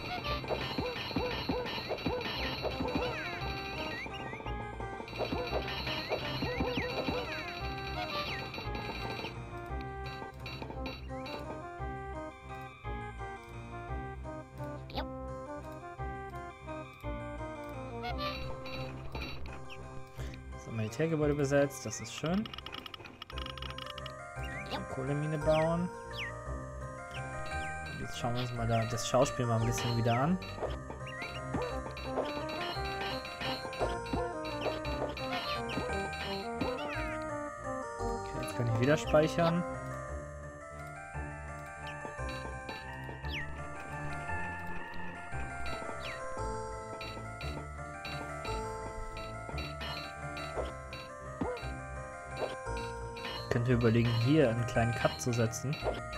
Militärgebäude besetzt, das ist schön. Kohlemine bauen. Jetzt schauen wir uns mal da das Schauspiel mal ein bisschen wieder an. Okay, jetzt kann ich wieder speichern. Könnte überlegen, hier einen kleinen Cut zu setzen.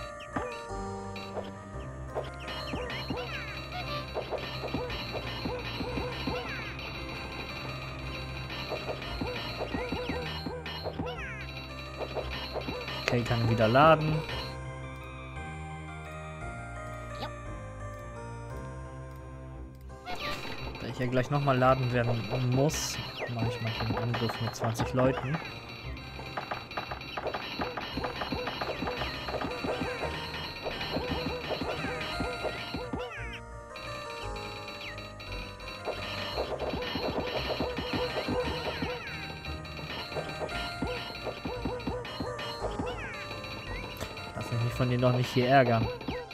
Okay, kann wieder laden. Da ich ja gleich nochmal laden werden muss, mache ich mal einen Angriff mit zwanzig Leuten. Von denen noch nicht hier ärgern.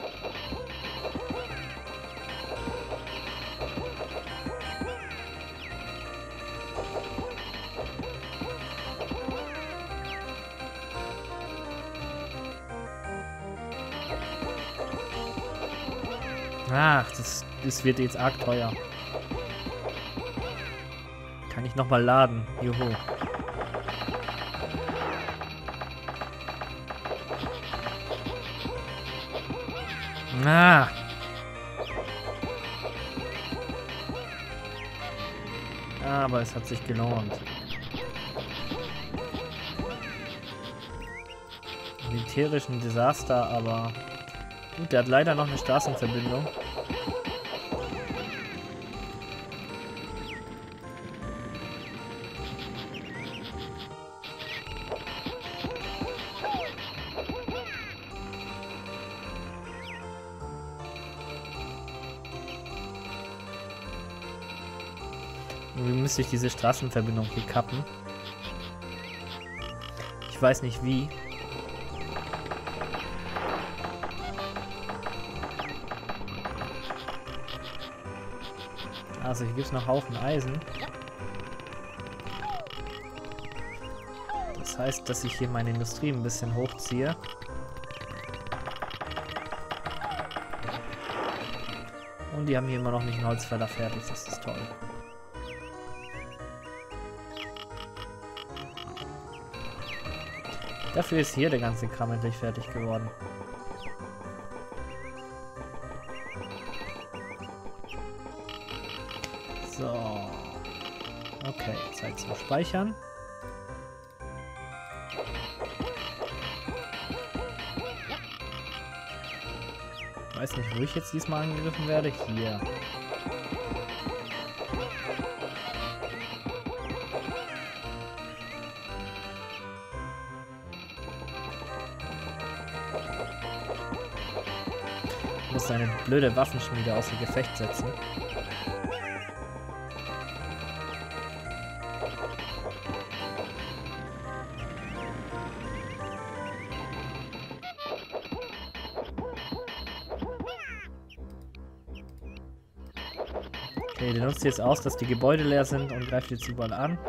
Ach, das, das wird jetzt arg teuer. Kann ich noch mal laden? Juhu. Ah. Aber es hat sich gelohnt. Militärischen Desaster, aber gut, der hat leider noch eine Straßenverbindung. Wie müsste ich diese Straßenverbindung hier kappen? Ich weiß nicht wie. Also hier gibt es noch Haufen Eisen. Das heißt, dass ich hier meine Industrie ein bisschen hochziehe. Und die haben hier immer noch nicht einen Holzfäller fertig, das ist toll. Dafür ist hier der ganze Kram endlich fertig geworden. So. Okay, Zeit zum Speichern. Ich weiß nicht, wo ich jetzt diesmal angegriffen werde. Hier. Ich muss eine blöde Waffenschmiede außer Gefecht setzen. Okay, der nutzt jetzt aus, dass die Gebäude leer sind und greift jetzt überall an.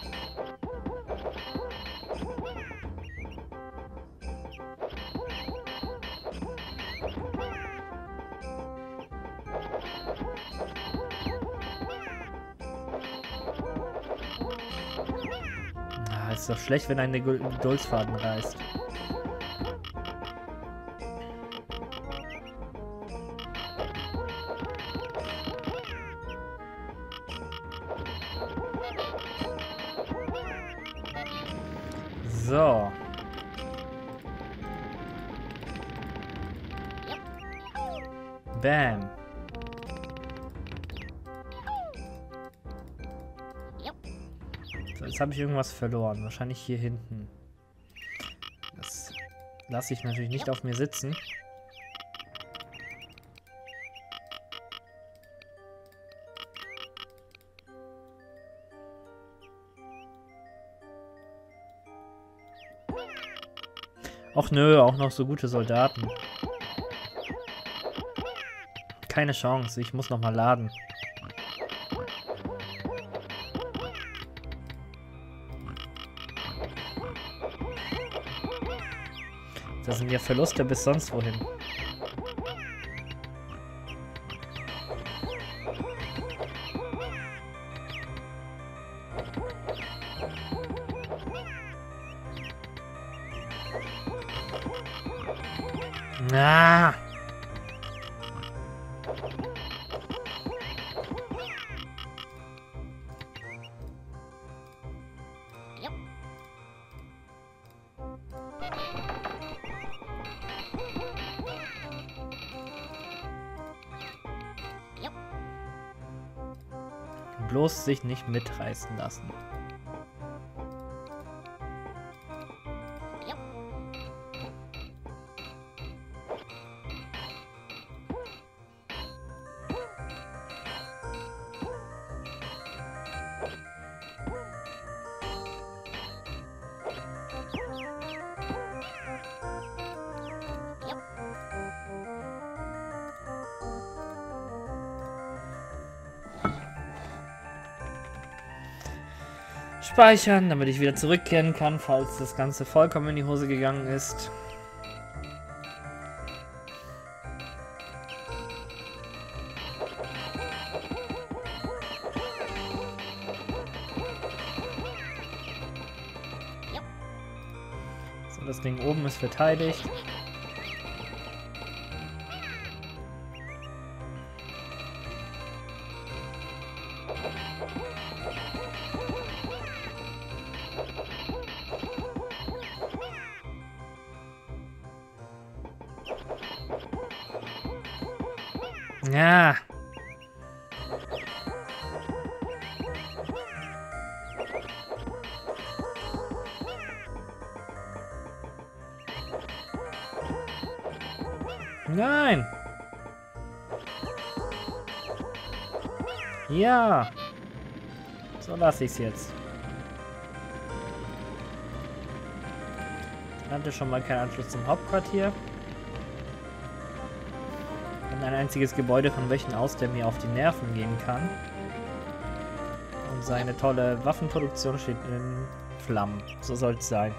Ah, ist doch schlecht, wenn ein Geduldsfaden reißt. So. Bam. So, jetzt habe ich irgendwas verloren. Wahrscheinlich hier hinten. Das lasse ich natürlich nicht auf mir sitzen. Och nö, auch noch so gute Soldaten. Keine Chance, ich muss noch mal laden. Das sind ja Verluste bis sonst wohin. Ah! Bloß sich nicht mitreißen lassen. Speichern, damit ich wieder zurückkehren kann, falls das Ganze vollkommen in die Hose gegangen ist. So, das Ding oben ist verteidigt. Ja. Nein. Ja. So lasse ich es jetzt. Dann hatte schon mal keinen Anschluss zum Hauptquartier. Ein einziges Gebäude, von welchen aus der mir auf die Nerven gehen kann. Und seine tolle Waffenproduktion steht in Flammen. So soll es sein.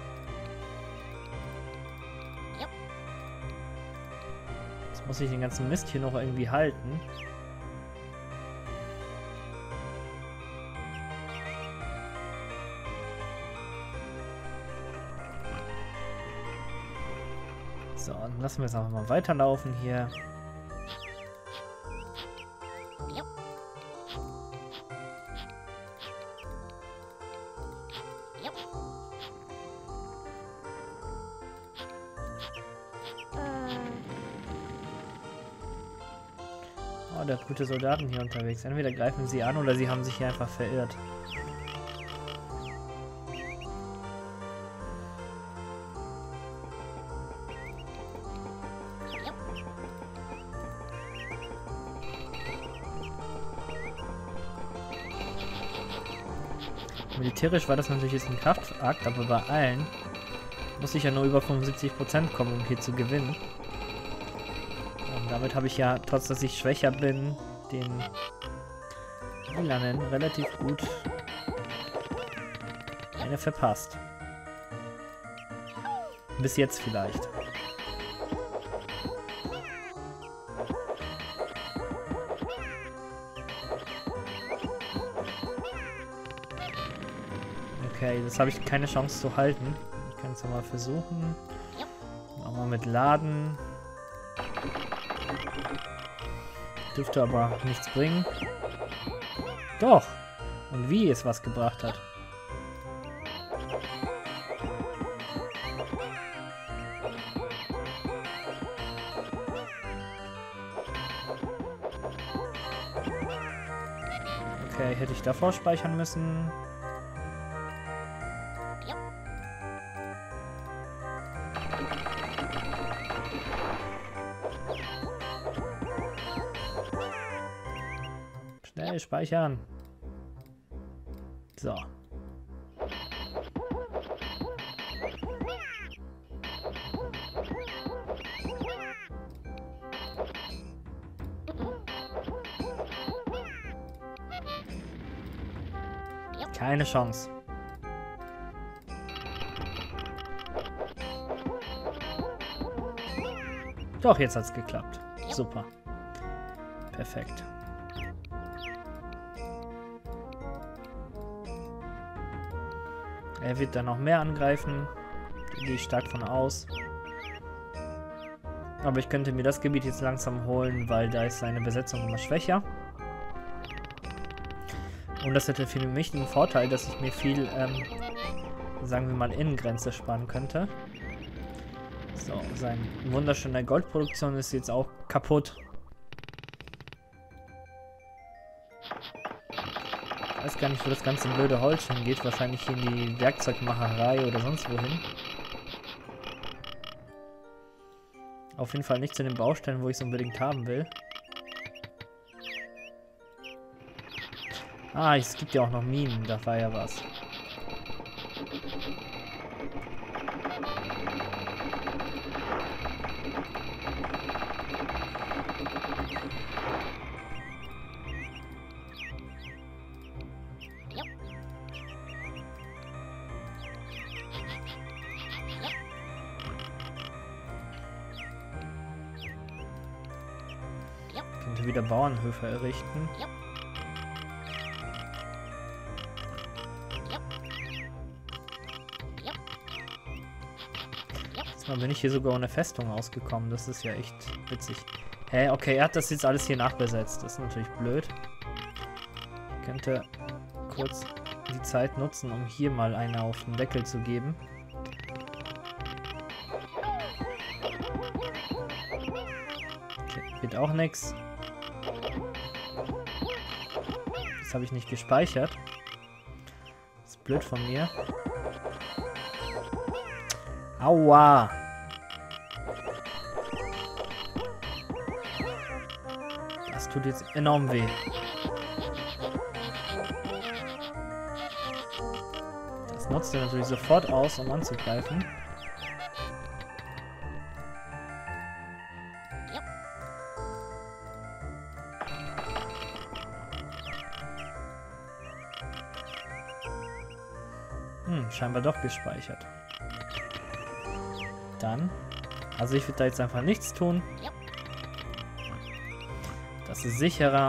Jetzt muss ich den ganzen Mist hier noch irgendwie halten. So, dann lassen wir es einfach mal weiterlaufen hier. Oh, der hat gute Soldaten hier unterwegs. Entweder greifen sie an oder sie haben sich hier einfach verirrt. Militärisch war das natürlich jetzt ein Kraftakt, aber bei allen muss ich ja nur über fünfundsiebzig Prozent kommen, um hier zu gewinnen. Und damit habe ich ja, trotz dass ich schwächer bin, den Lilanen relativ gut eine verpasst. Bis jetzt vielleicht. Okay, das habe ich keine Chance zu halten. Ich kann es ja mal versuchen. Auch mal mit Laden. Dürfte aber nichts bringen. Doch! Und wie es was gebracht hat. Okay, hätte ich davor speichern müssen. Schnell speichern. So. Keine Chance. Doch, jetzt hat's geklappt. Super. Perfekt. Er wird dann noch mehr angreifen. Da gehe ich stark von aus. Aber ich könnte mir das Gebiet jetzt langsam holen, weil da ist seine Besetzung immer schwächer. Und das hätte für mich den Vorteil, dass ich mir viel, ähm, sagen wir mal, Innengrenze sparen könnte. So, seine wunderschöne Goldproduktion ist jetzt auch kaputt. Ich weiß gar nicht, wo das ganze blöde Holz hingeht. Wahrscheinlich in die Werkzeugmacherei oder sonst wohin. Auf jeden Fall nicht zu den Baustellen, wo ich es unbedingt haben will. Ah, es gibt ja auch noch Minen. Da war ja was. Könnte wieder Bauernhöfe errichten. Dann bin ich hier sogar ohne Festung ausgekommen. Das ist ja echt witzig. Hä, okay, er hat das jetzt alles hier nachbesetzt. Das ist natürlich blöd. Ich könnte kurz die Zeit nutzen, um hier mal eine auf den Deckel zu geben. Okay, geht auch nichts. Das habe ich nicht gespeichert. Das ist blöd von mir. Aua! Das tut jetzt enorm weh. Das nutzt er natürlich sofort aus, um anzugreifen. Hm, scheinbar doch gespeichert. Dann. Also ich würde da jetzt einfach nichts tun. Das ist sicherer.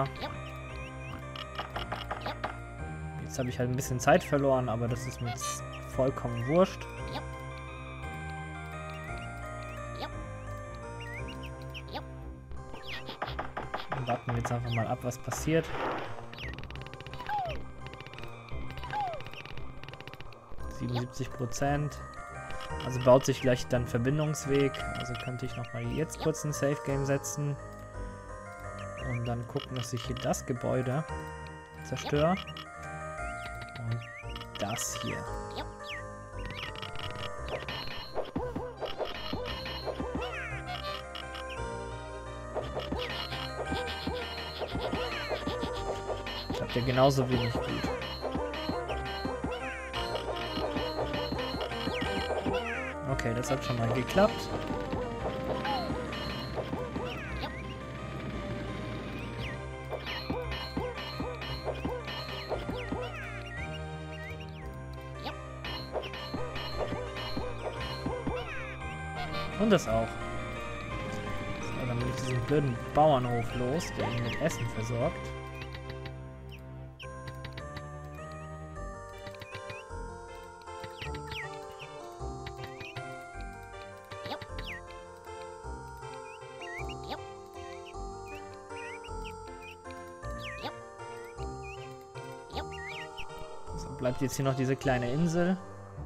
Jetzt habe ich halt ein bisschen Zeit verloren, aber das ist mir jetzt vollkommen wurscht. Dann warten wir jetzt einfach mal ab, was passiert. siebenundsiebzig Prozent. Also baut sich gleich dann Verbindungsweg. Also könnte ich nochmal jetzt kurz ein Safe Game setzen. Und dann gucken, dass ich hier das Gebäude zerstöre. Und das hier. Klappt ja genauso wenig gut. Okay, das hat schon mal geklappt. Und das auch. So, dann will ich diesen blöden Bauernhof los, der ihn mit Essen versorgt. So, bleibt jetzt hier noch diese kleine Insel.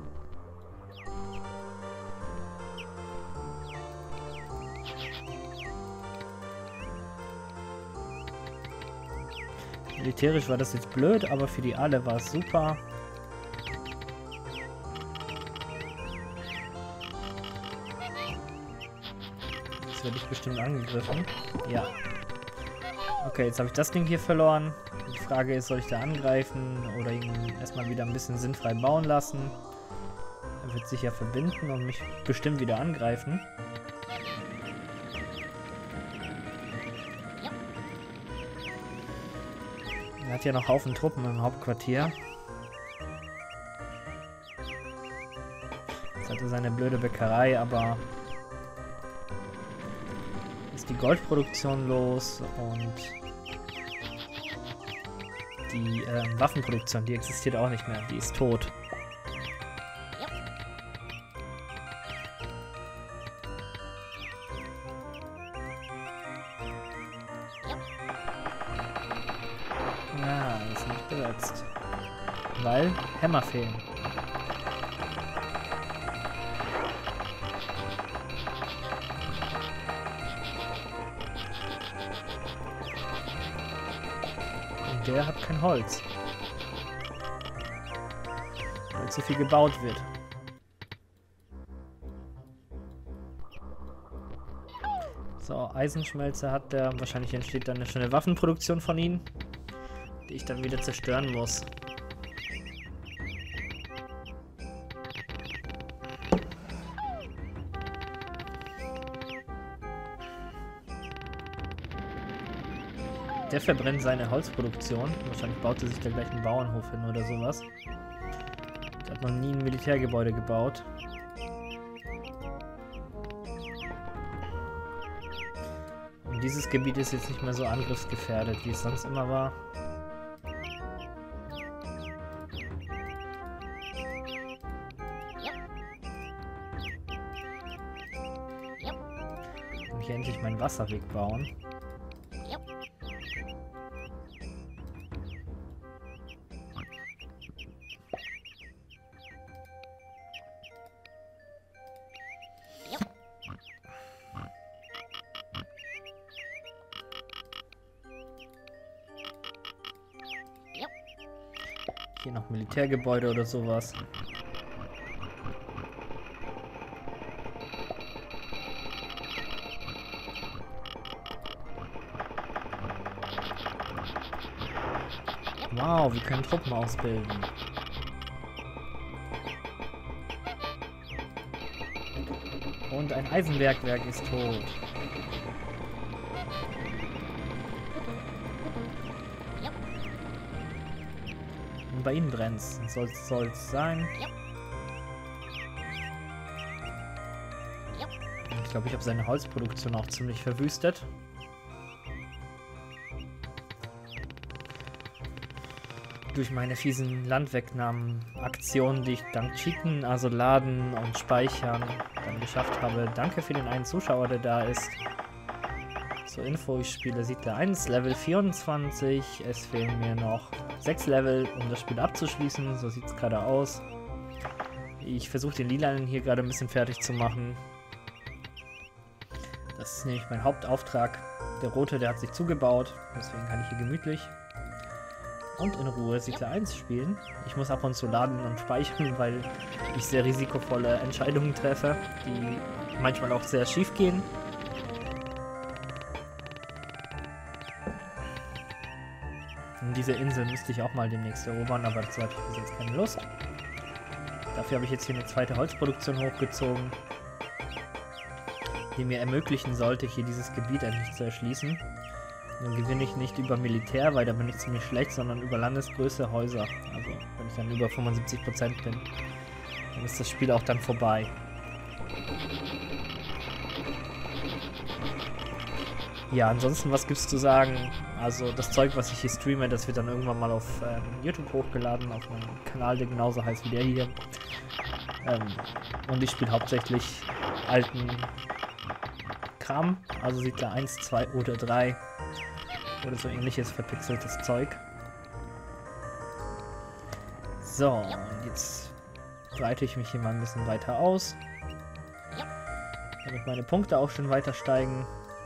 Militärisch war das jetzt blöd, aber für die alle war es super. Jetzt werde ich bestimmt angegriffen. Ja. Okay, jetzt habe ich das Ding hier verloren. Die Frage ist, soll ich da angreifen oder ihn erstmal wieder ein bisschen sinnfrei bauen lassen? Er wird sich ja verbinden und mich bestimmt wieder angreifen. Er hat ja noch Haufen Truppen im Hauptquartier. Jetzt hat er seine blöde Bäckerei, aber ist die Goldproduktion los und die äh, Waffenproduktion, die existiert auch nicht mehr, die ist tot. Ja, das ist nicht besetzt. Weil Hämmer fehlen. Und der hat kein Holz. Weil zu viel gebaut wird. So, Eisenschmelze hat der. Wahrscheinlich entsteht dann eine schöne Waffenproduktion von ihnen, die ich dann wieder zerstören muss. Der verbrennt seine Holzproduktion. Wahrscheinlich baut er sich da gleich einen Bauernhof hin oder sowas. Der hat noch nie ein Militärgebäude gebaut. Und dieses Gebiet ist jetzt nicht mehr so angriffsgefährdet, wie es sonst immer war. Kann ich endlich meinen Wasserweg bauen. Hier noch Militärgebäude oder sowas. Wow, wir können Truppen ausbilden. Und ein Eisenbergwerk ist tot. Und bei ihnen brennt's. Soll es sein. Ich glaube, ich habe seine Holzproduktion auch ziemlich verwüstet. Durch meine fiesen Landwegnahmen-Aktionen, die ich dank Cheaten, also Laden und Speichern, dann geschafft habe. Danke für den einen Zuschauer, der da ist. Zur Info, ich spiele Siedler eins, Level vierundzwanzig. Es fehlen mir noch sechs Level, um das Spiel abzuschließen. So sieht es gerade aus. Ich versuche den Lilanen hier gerade ein bisschen fertig zu machen. Das ist nämlich mein Hauptauftrag. Der Rote, der hat sich zugebaut. Deswegen kann ich hier gemütlich und in Ruhe Siedler eins spielen. Ich muss ab und zu laden und speichern, weil ich sehr risikovolle Entscheidungen treffe, die manchmal auch sehr schief gehen. Und diese Insel müsste ich auch mal demnächst erobern, aber dazu hatte ich bis jetzt keine Lust. Dafür habe ich jetzt hier eine zweite Holzproduktion hochgezogen, die mir ermöglichen sollte, hier dieses Gebiet endlich zu erschließen. Dann gewinne ich nicht über Militär, weil da bin ich ziemlich schlecht, sondern über Landesgröße Häuser. Also wenn ich dann über fünfundsiebzig Prozent bin, dann ist das Spiel auch dann vorbei. Ja, ansonsten, was gibt's zu sagen? Also das Zeug, was ich hier streame, das wird dann irgendwann mal auf ähm, YouTube hochgeladen, auf meinem Kanal, der genauso heißt wie der hier. Ähm, und ich spiele hauptsächlich alten Kram, also Siedler eins, zwei oder drei. Oder so ähnliches verpixeltes Zeug. So, und jetzt breite ich mich hier mal ein bisschen weiter aus. Damit meine Punkte auch schon weiter steigen.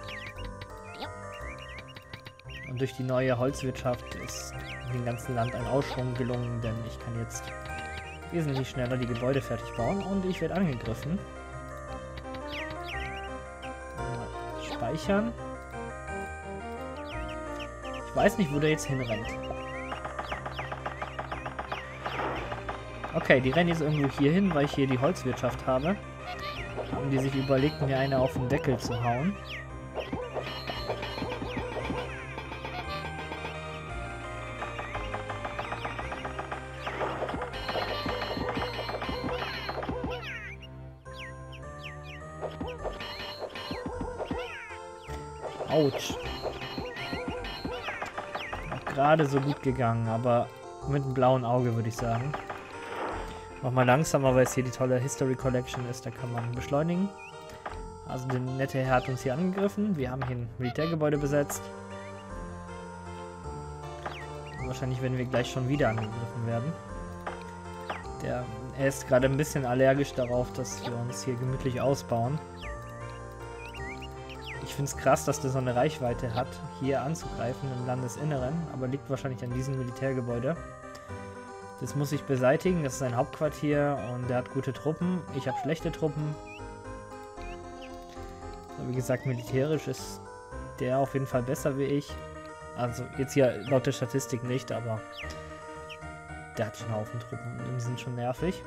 Und durch die neue Holzwirtschaft ist dem ganzen Land ein Aufschwung gelungen, denn ich kann jetzt wesentlich schneller die Gebäude fertig bauen und ich werde angegriffen. Speichern. Ich weiß nicht, wo der jetzt hinrennt. Okay, die rennen jetzt irgendwo hier hin, weil ich hier die Holzwirtschaft habe. Haben die sich überlegt, mir eine auf den Deckel zu hauen. Autsch. Gerade so gut gegangen, aber mit einem blauen Auge, würde ich sagen. Mach mal langsamer, weil es hier die tolle History Collection ist, da kann man beschleunigen. Also der nette Herr hat uns hier angegriffen. Wir haben hier ein Militärgebäude besetzt. Und wahrscheinlich werden wir gleich schon wieder angegriffen werden. Der, er ist gerade ein bisschen allergisch darauf, dass wir uns hier gemütlich ausbauen. Ich finde es krass, dass der so eine Reichweite hat, hier anzugreifen im Landesinneren, aber liegt wahrscheinlich an diesem Militärgebäude. Das muss ich beseitigen, das ist sein Hauptquartier und der hat gute Truppen. Ich habe schlechte Truppen. Aber wie gesagt, militärisch ist der auf jeden Fall besser wie ich. Also jetzt hier laut der Statistik nicht, aber der hat schon einen Haufen Truppen und die sind schon nervig.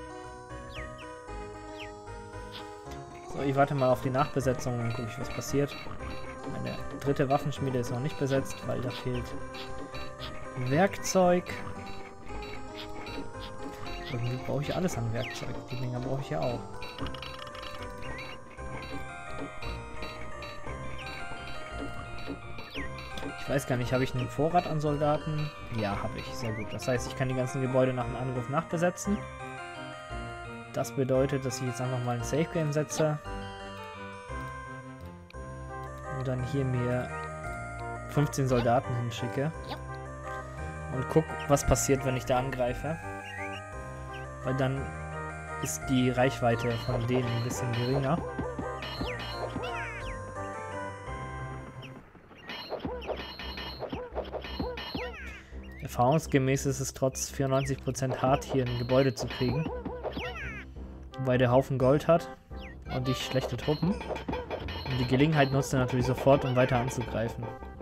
So, ich warte mal auf die Nachbesetzung und gucke ich, was passiert. Meine dritte Waffenschmiede ist noch nicht besetzt, weil da fehlt Werkzeug. Irgendwie brauche ich alles an Werkzeug. Die Dinger brauche ich ja auch. Ich weiß gar nicht, habe ich einen Vorrat an Soldaten? Ja, habe ich. Sehr gut. Das heißt, ich kann die ganzen Gebäude nach dem Angriff nachbesetzen. Das bedeutet, dass ich jetzt einfach mal ein Safe Game setze. Und dann hier mir fünfzehn Soldaten hinschicke. Und guck, was passiert, wenn ich da angreife. Weil dann ist die Reichweite von denen ein bisschen geringer. Erfahrungsgemäß ist es trotz vierundneunzig Prozent hart, hier ein Gebäude zu kriegen. Weil der Haufen Gold hat und ich schlechte Truppen. Und die Gelegenheit nutzt er natürlich sofort, um weiter anzugreifen.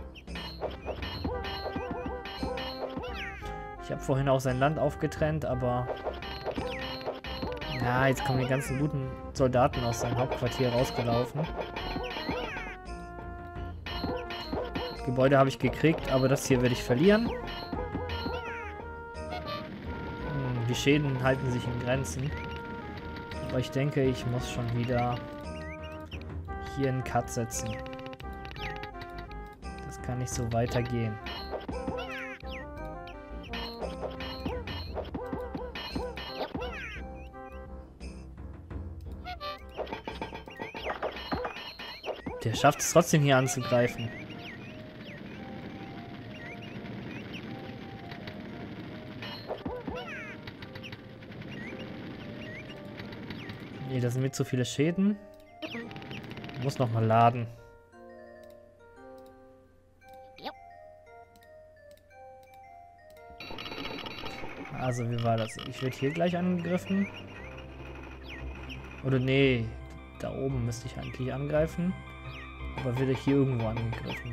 Ich habe vorhin auch sein Land aufgetrennt, aber... Ja, jetzt kommen die ganzen guten Soldaten aus seinem Hauptquartier rausgelaufen. Gebäude habe ich gekriegt, aber das hier werde ich verlieren. Und die Schäden halten sich in Grenzen. Aber ich denke, ich muss schon wieder hier einen Cut setzen. Das kann nicht so weitergehen. Der schafft es trotzdem hier anzugreifen. Nee, da sind mir zu viele Schäden. Ich muss noch mal laden. Also, wie war das? Ich werde hier gleich angegriffen. Oder nee, da oben müsste ich eigentlich angreifen. Aber werde hier irgendwo angegriffen.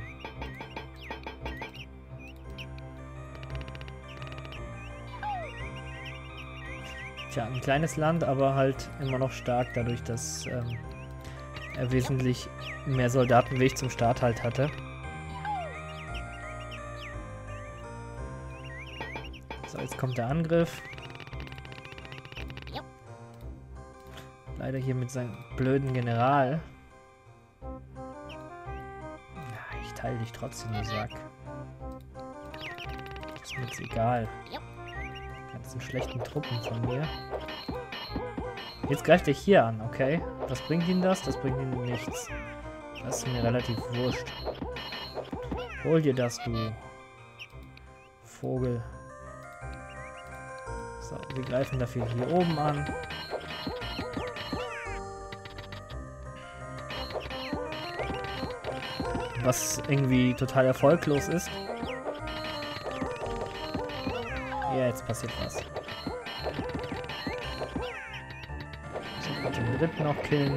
Tja, ein kleines Land, aber halt immer noch stark, dadurch, dass ähm, er wesentlich mehr Soldatenweg zum Start halt hatte. So, jetzt kommt der Angriff. Leider hier mit seinem blöden General. Ja, ich teile dich trotzdem, du Sack. Das ist mir jetzt egal. Die ganzen schlechten Truppen von mir. Jetzt greift er hier an, okay? Was bringt ihn das? Das bringt ihm nichts. Das ist mir relativ wurscht. Hol dir das, du Vogel. So, wir greifen dafür hier oben an. Was irgendwie total erfolglos ist. Ja, jetzt passiert was. So, und den dritten noch killen.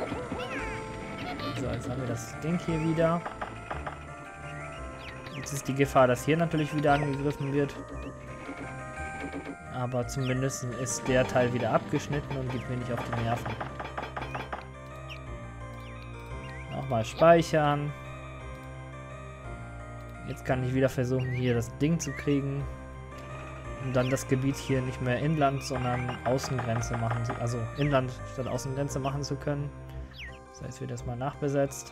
So, jetzt haben wir das Ding hier wieder. Jetzt ist die Gefahr, dass hier natürlich wieder angegriffen wird. Aber zumindest ist der Teil wieder abgeschnitten und geht mir nicht auf die Nerven. Nochmal speichern. Jetzt kann ich wieder versuchen, hier das Ding zu kriegen. Und dann das Gebiet hier nicht mehr Inland, sondern Außengrenze machen zu, also Inland statt Außengrenze machen zu können. Das heißt, wird erstmal nachbesetzt.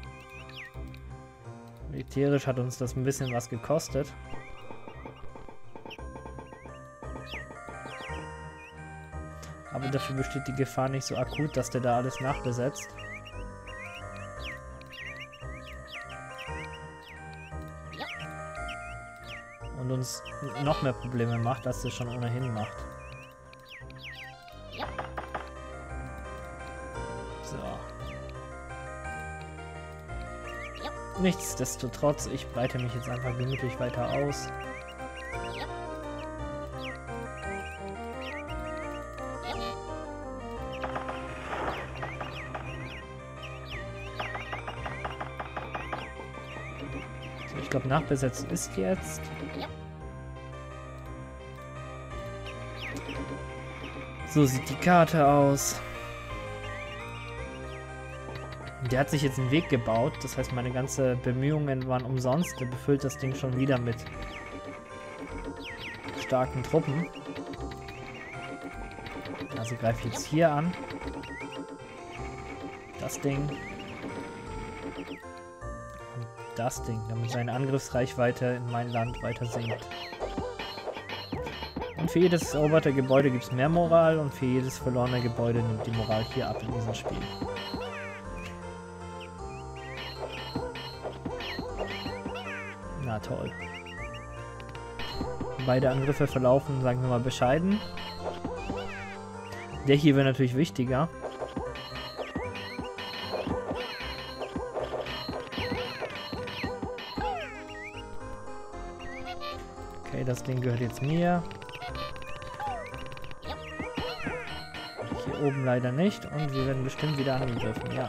Militärisch hat uns das ein bisschen was gekostet. Aber dafür besteht die Gefahr nicht so akut, dass der da alles nachbesetzt. Und uns noch mehr Probleme macht, als er schon ohnehin macht. So. Nichtsdestotrotz, ich breite mich jetzt einfach gemütlich weiter aus. So, ich glaube, nachbesetzt ist jetzt. So sieht die Karte aus. Der hat sich jetzt einen Weg gebaut. Das heißt, meine ganzen Bemühungen waren umsonst. Der befüllt das Ding schon wieder mit starken Truppen. Also greife ich jetzt hier an. Das Ding. Und das Ding, damit seine Angriffsreichweite in mein Land weiter sinkt. Und für jedes eroberte Gebäude gibt es mehr Moral und für jedes verlorene Gebäude nimmt die Moral hier ab in diesem Spiel. Na toll. Beide Angriffe verlaufen, sagen wir mal, bescheiden. Der hier wäre natürlich wichtiger. Okay, das Ding gehört jetzt mir. Hier oben leider nicht und wir werden bestimmt wieder angegriffen, ja.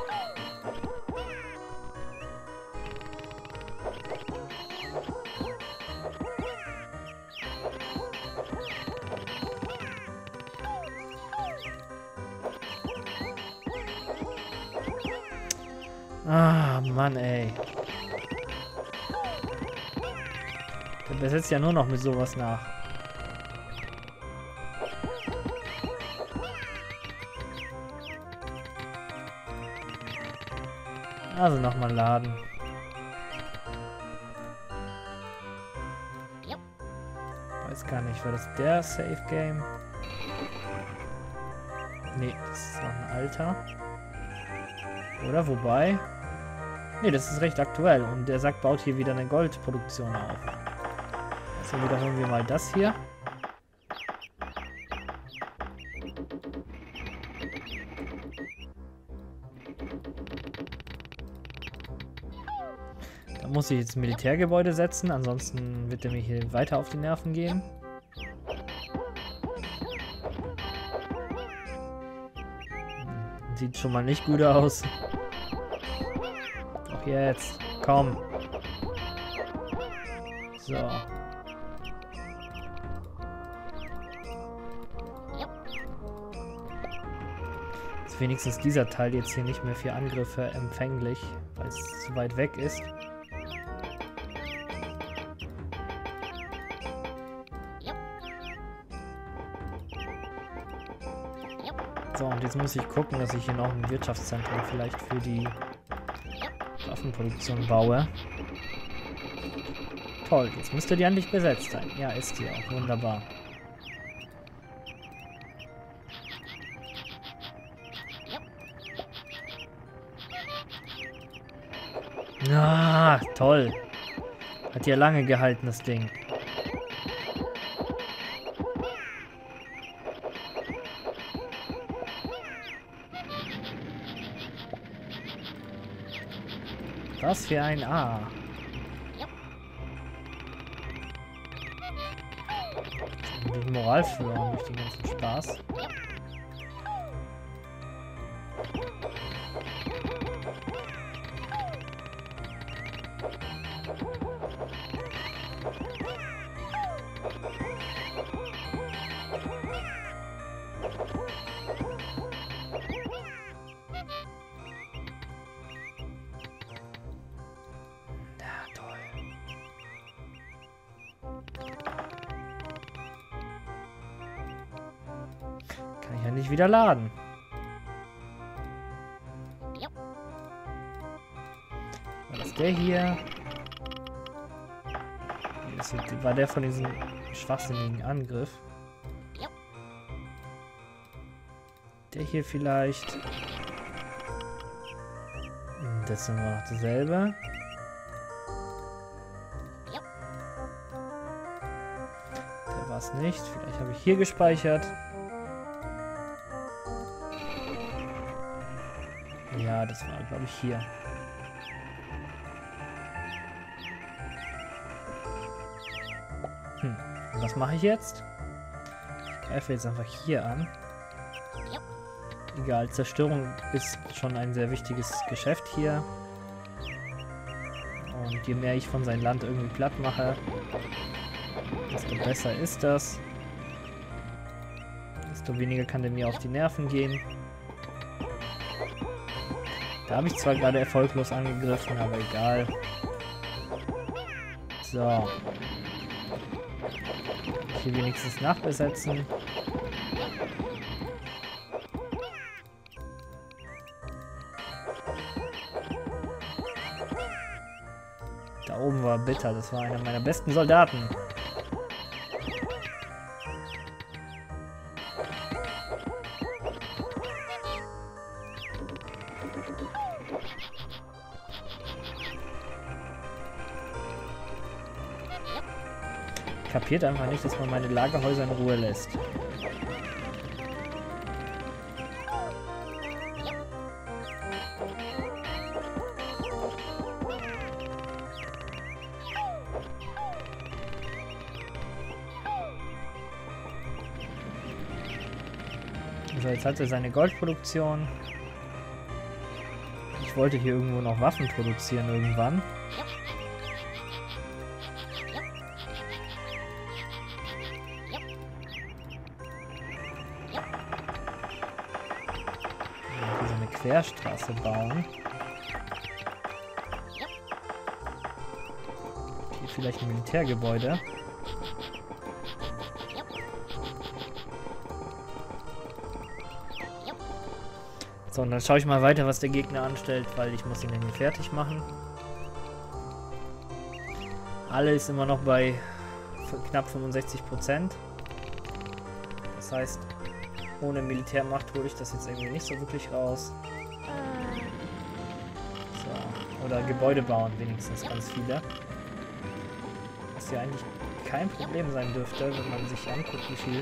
Ah, Mann, ey. Der besetzt ja nur noch mit sowas nach. Also nochmal laden. Weiß gar nicht, war das der Safe Game? Nee, das ist noch ein alter. Oder wobei? Nee, das ist recht aktuell und der sagt, baut hier wieder eine Goldproduktion auf. Also wiederholen wir mal das hier. Da muss ich jetzt ein Militärgebäude setzen, ansonsten wird er mir hier weiter auf die Nerven gehen. Sieht schon mal nicht gut aus. Doch jetzt. Komm. So. Ist wenigstens dieser Teil jetzt hier nicht mehr für Angriffe empfänglich, weil es zu weit weg ist. So, und jetzt muss ich gucken, dass ich hier noch ein Wirtschaftszentrum vielleicht für die Waffenproduktion baue. Toll, jetzt müsste die endlich besetzt sein. Ja, ist die auch. Wunderbar. Ah, toll. Hat ja lange gehalten, das Ding. Was für ein A. Die Moralführung durch den ganzen Spaß. Kann ich ja nicht wieder laden. War das der hier? Das war der von diesem schwachsinnigen Angriff. Der hier vielleicht. Das ist immer noch dasselbe. Der war es nicht. Vielleicht habe ich hier gespeichert. Ja, das war, glaube ich, hier. Hm, und was mache ich jetzt? Ich greife jetzt einfach hier an. Egal, Zerstörung ist schon ein sehr wichtiges Geschäft hier. Und je mehr ich von seinem Land irgendwie platt mache, desto besser ist das. Desto weniger kann der mir auf die Nerven gehen. Da habe ich zwar gerade erfolglos angegriffen, aber egal. So. Hier wenigstens nachbesetzen. Da oben war Bitter, das war einer meiner besten Soldaten. Kapiert einfach nicht, dass man meine Lagerhäuser in Ruhe lässt. So, jetzt hat er seine Goldproduktion. Ich wollte hier irgendwo noch Waffen produzieren irgendwann. Querstraße bauen. Hier vielleicht ein Militärgebäude. So, und dann schaue ich mal weiter, was der Gegner anstellt, weil ich muss ihn irgendwie fertig machen. Alle ist immer noch bei knapp fünfundsechzig Prozent. Das heißt, ohne Militärmacht hole ich das jetzt irgendwie nicht so wirklich raus. So, oder Gebäude bauen wenigstens ganz viele. Was ja eigentlich kein Problem sein dürfte, wenn man sich anguckt, wie viele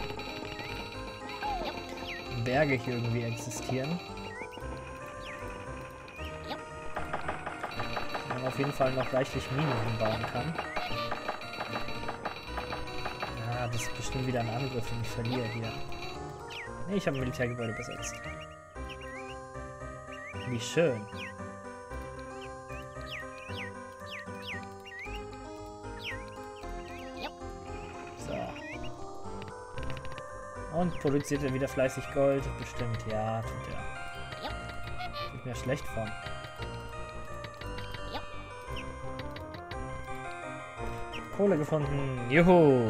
Berge hier irgendwie existieren. Man auf jeden Fall noch reichlich Minen hinbauen kann. Ja, das ist bestimmt wieder ein Angriff, den ich verliere hier. Ne, ich habe ein Militärgebäude besetzt. Wie schön. So. Und produziert er wieder fleißig Gold? Bestimmt, ja, tut er. Tut mir schlecht von. Kohle gefunden. Juhu.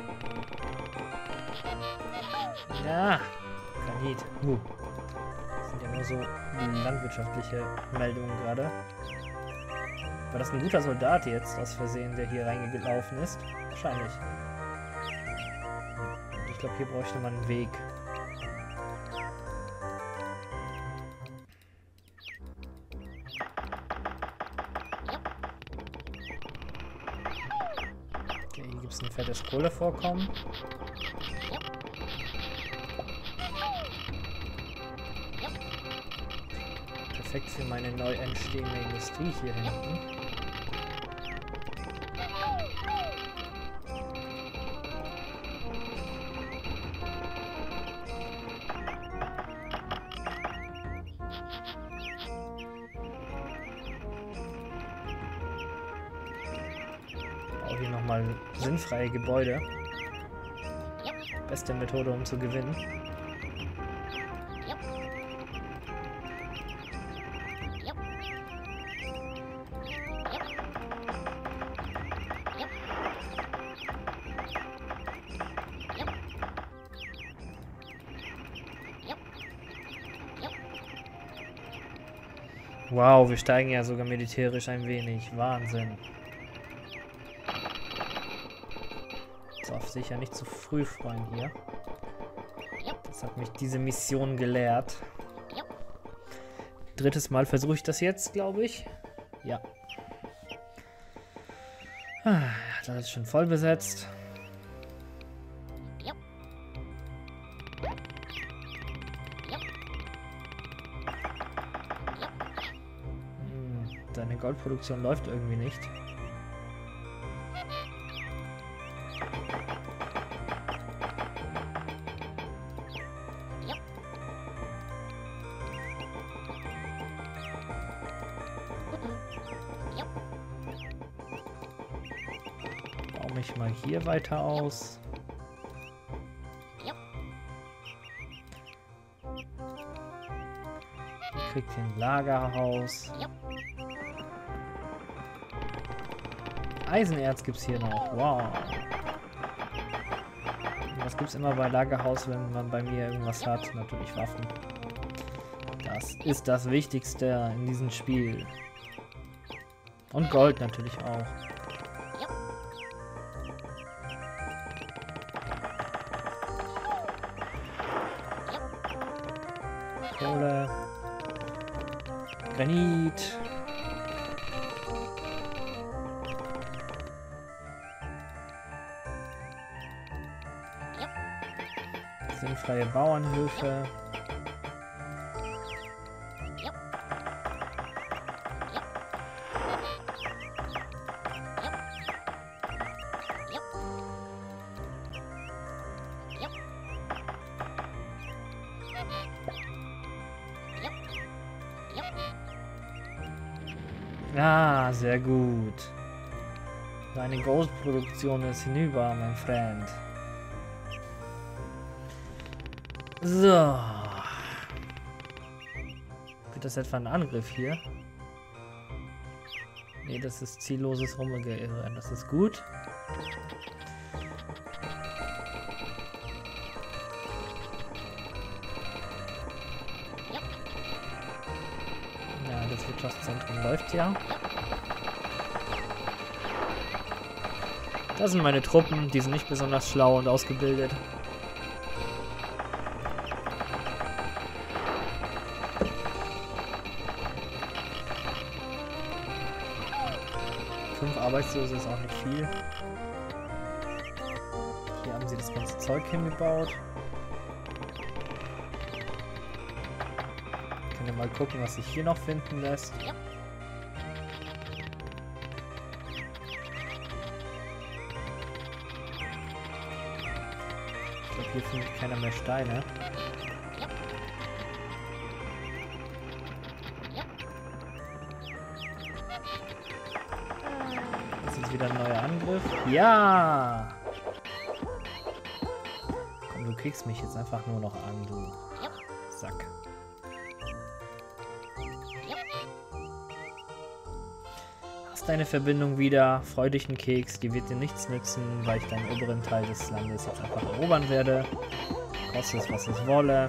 Ja. Granit. Uh. Das sind ja nur so landwirtschaftliche Meldungen gerade. War das ein guter Soldat jetzt aus Versehen, der hier reingelaufen ist? Wahrscheinlich. Und ich glaube, hier brauche ich nochmal einen Weg. Okay, hier gibt es ein fettes Kohlevorkommen. Perfekt für meine neu entstehende Industrie hier hinten. Auch hier nochmal sinnfreie Gebäude. Beste Methode, um zu gewinnen. Wow, wir steigen ja sogar militärisch ein wenig. Wahnsinn. Darf sich ja nicht zu früh freuen hier. Das hat mich diese Mission gelehrt. Drittes Mal versuche ich das jetzt, glaube ich. Ja. Ah, das ist schon voll besetzt. Deine Goldproduktion läuft irgendwie nicht. Baue mich mal hier weiter aus. Kriegt hier ein Lagerhaus. Eisenerz gibt es hier noch. Wow. Was gibt es immer bei Lagerhaus, wenn man bei mir irgendwas hat? Natürlich Waffen. Das ist das Wichtigste in diesem Spiel. Und Gold natürlich auch. Kohle. Granit. Sinnfreie Bauernhöfe. Ja, sehr gut. Deine Goldproduktion ist hinüber, mein Freund. So. Wird das etwa ein Angriff hier? Nee, das ist zielloses Rumgeirren. Das ist gut. Wirtschaftszentrum läuft ja. Das sind meine Truppen, die sind nicht besonders schlau und ausgebildet. Fünf Arbeitslose ist auch nicht viel. Hier haben sie das ganze Zeug hingebaut. Können wir mal gucken, was sich hier noch finden lässt. Ich glaube, hier findet keiner mehr Steine. Das ist jetzt wieder ein neuer Angriff. Ja! Komm, du kriegst mich jetzt einfach nur noch an, du Sack. Hast deine Verbindung wieder. Freu dich einen Keks. Die wird dir nichts nützen, weil ich deinen oberen Teil des Landes jetzt einfach erobern werde. Koste es, was es wolle.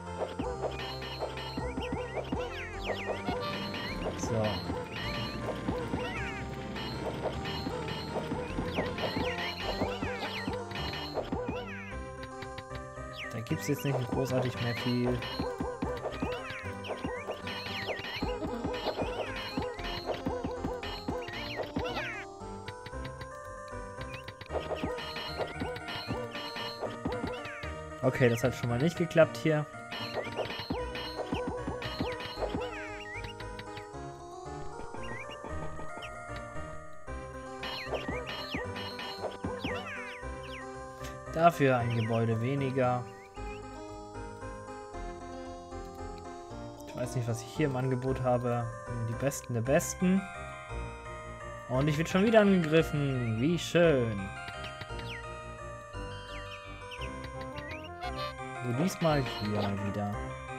So. Da gibt es jetzt nicht großartig mehr viel. Okay, das hat schon mal nicht geklappt hier. Dafür ein Gebäude weniger. Ich weiß nicht, was ich hier im Angebot habe. Die Besten der Besten. Und ich werde schon wieder angegriffen. Wie schön. So, diesmal hier mal wieder.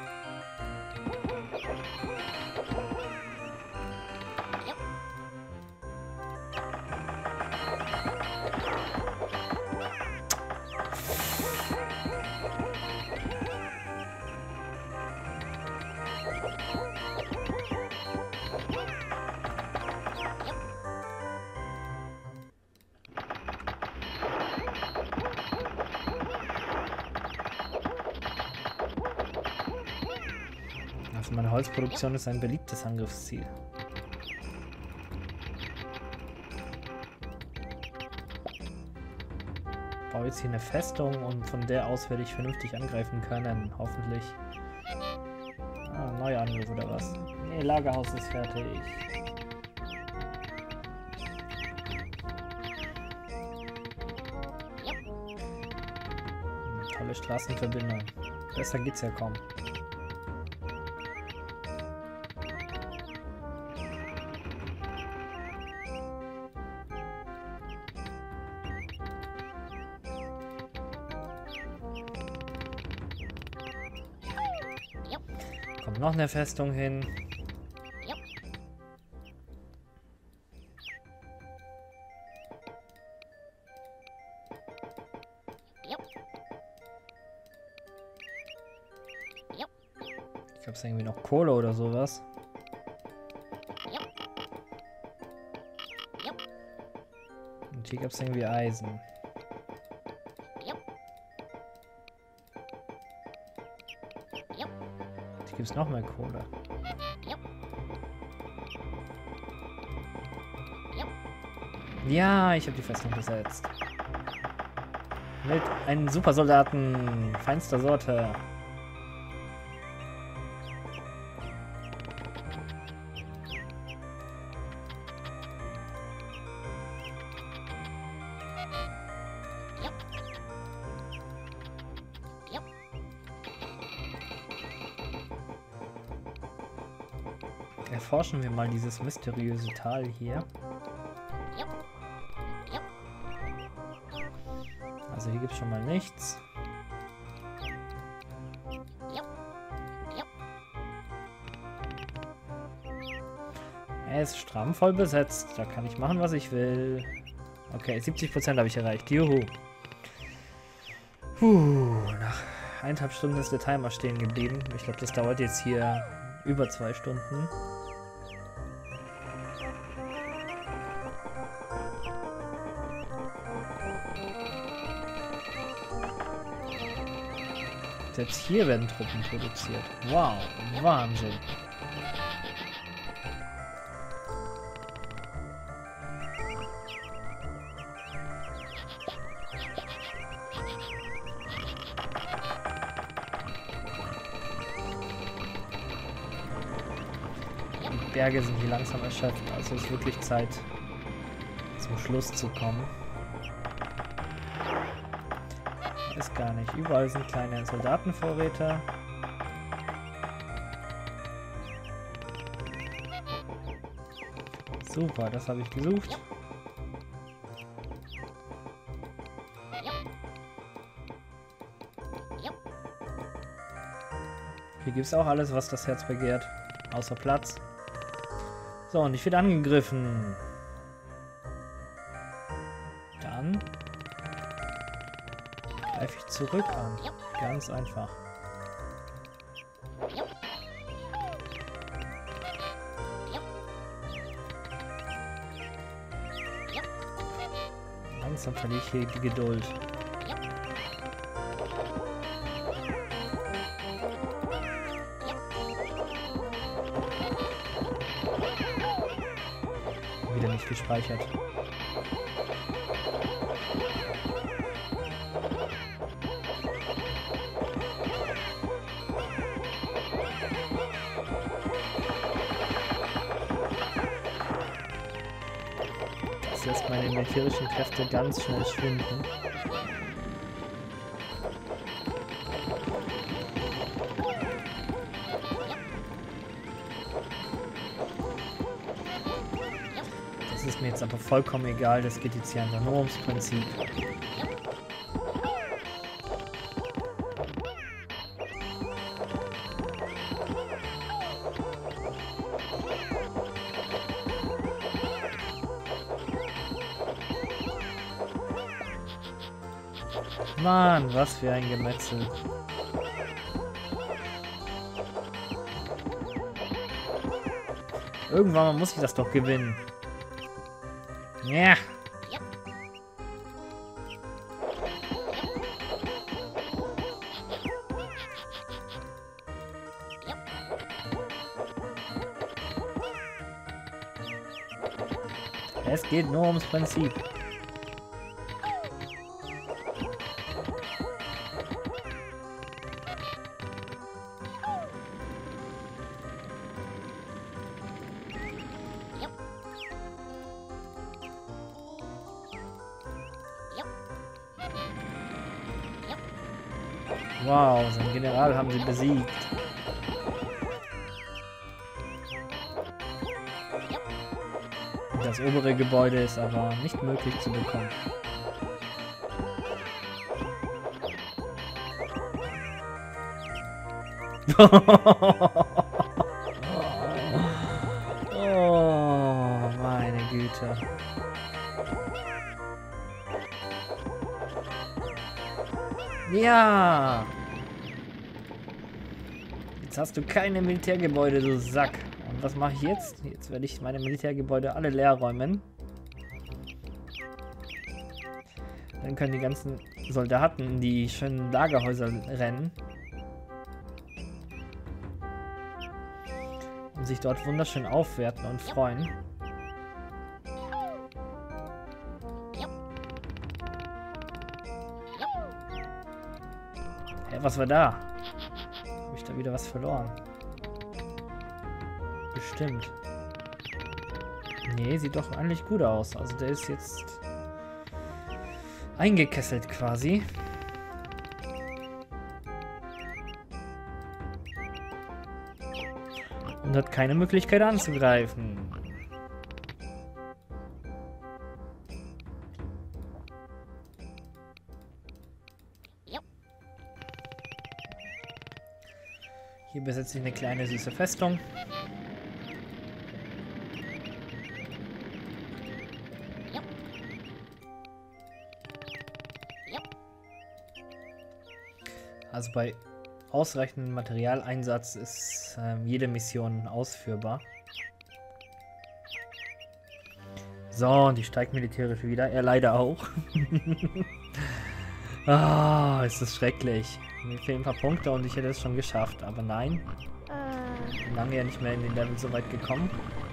Also meine Holzproduktion ist ein beliebtes Angriffsziel. Ich baue jetzt hier eine Festung und von der aus werde ich vernünftig angreifen können, hoffentlich. Ah, neuer Angriff oder was? Nee, Lagerhaus ist fertig. Hm, tolle Straßenverbindung. Besser geht's ja kaum. Kommt noch eine Festung hin. Ich glaube, es ist irgendwie noch Kohle oder sowas. Und hier gab es irgendwie Eisen. Hier gibt es noch mehr Kohle. Ja, ich habe die Festung besetzt. Mit einem Supersoldaten feinster Sorte. Erforschen wir mal dieses mysteriöse Tal hier. Also hier gibt es schon mal nichts. Er ist stramm voll besetzt. Da kann ich machen, was ich will. Okay, siebzig Prozent habe ich erreicht. Juhu. Puh, nach eineinhalb Stunden ist der Timer stehen geblieben. Ich glaube, das dauert jetzt hier über zwei Stunden. Selbst hier werden Truppen produziert. Wow, Wahnsinn. Die Berge sind hier langsam erschöpft, also ist wirklich Zeit, zum Schluss zu kommen. Ist gar nicht. Überall sind kleine Soldatenvorräte. Super, das habe ich gesucht. Hier gibt es auch alles, was das Herz begehrt. Außer Platz. So, und ich werde angegriffen. Dann greife ich zurück an. Ganz einfach. Langsam verliere ich hier die Geduld. Wieder nicht gespeichert. Das lässt meine militärischen Kräfte ganz schnell schwinden. Das ist mir jetzt aber vollkommen egal, das geht jetzt hier einfach nur ums Prinzip. Mann, was für ein Gemetzel. Irgendwann mal muss ich das doch gewinnen. Ja. Es geht nur ums Prinzip. Wow, sein General haben sie besiegt. Das obere Gebäude ist aber nicht möglich zu bekommen. Oh, meine Güte. Ja! Jetzt hast du keine Militärgebäude, du Sack. Und was mache ich jetzt? Jetzt werde ich meine Militärgebäude alle leer räumen. Dann können die ganzen Soldaten in die schönen Lagerhäuser rennen. Und sich dort wunderschön aufwerten und freuen. Hä, was war da? Habe ich da wieder was verloren? Bestimmt. Nee, sieht doch eigentlich gut aus. Also der ist jetzt eingekesselt quasi. Und hat keine Möglichkeit anzugreifen. Hier besetze ich eine kleine süße Festung. Also bei ausreichendem Materialeinsatz ist äh, jede Mission ausführbar. So, und die steigt militärisch wieder. Er leider auch. Ah, ist das schrecklich. Mir fehlen ein paar Punkte und ich hätte es schon geschafft, aber nein. Ich bin lange ja nicht mehr in den Level so weit gekommen.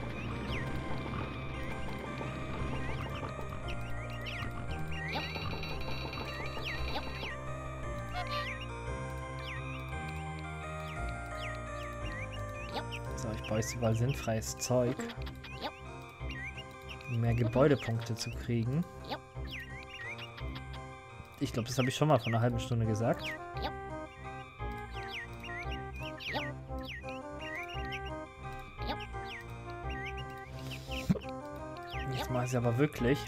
So, ich baue jetzt überall sinnfreies Zeug, um mehr Gebäudepunkte zu kriegen. Ich glaube, das habe ich schon mal vor einer halben Stunde gesagt. Jetzt mache ich es aber wirklich.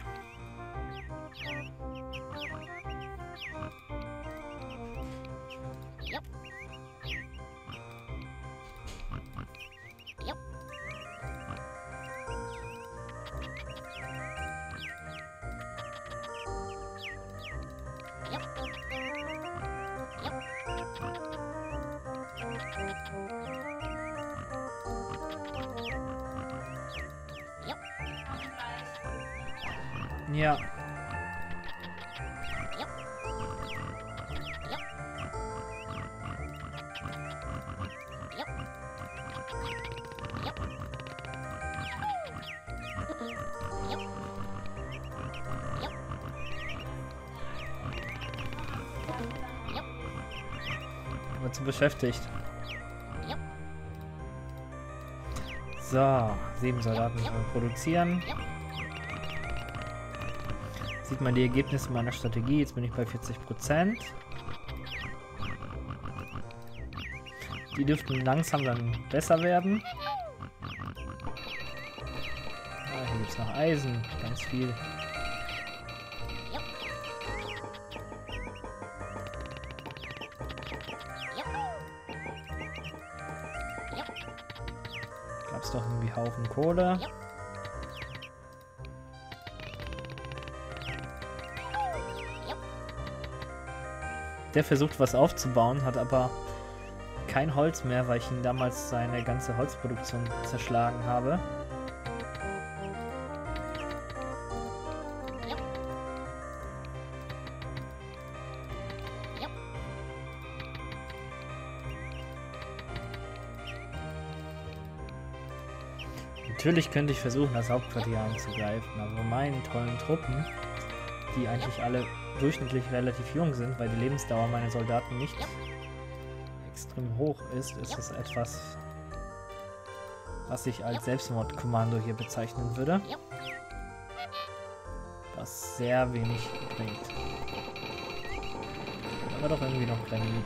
Ja. Wird so beschäftigt. So, sieben Soldaten produzieren. Sieht man die Ergebnisse meiner Strategie. Jetzt bin ich bei vierzig Prozent. Die dürften langsam dann besser werden. Ah, hier gibt es noch Eisen. Ganz viel. Gab es doch irgendwie Haufen Kohle. Der versucht was aufzubauen, hat aber kein Holz mehr, weil ich ihn damals seine ganze Holzproduktion zerschlagen habe. Natürlich könnte ich versuchen, das Hauptquartier anzugreifen, aber meinen tollen Truppen, die eigentlich alle durchschnittlich relativ jung sind, weil die Lebensdauer meiner Soldaten nicht extrem hoch ist, ist es etwas, was ich als Selbstmordkommando hier bezeichnen würde. Was sehr wenig bringt. Aber doch irgendwie noch Granit.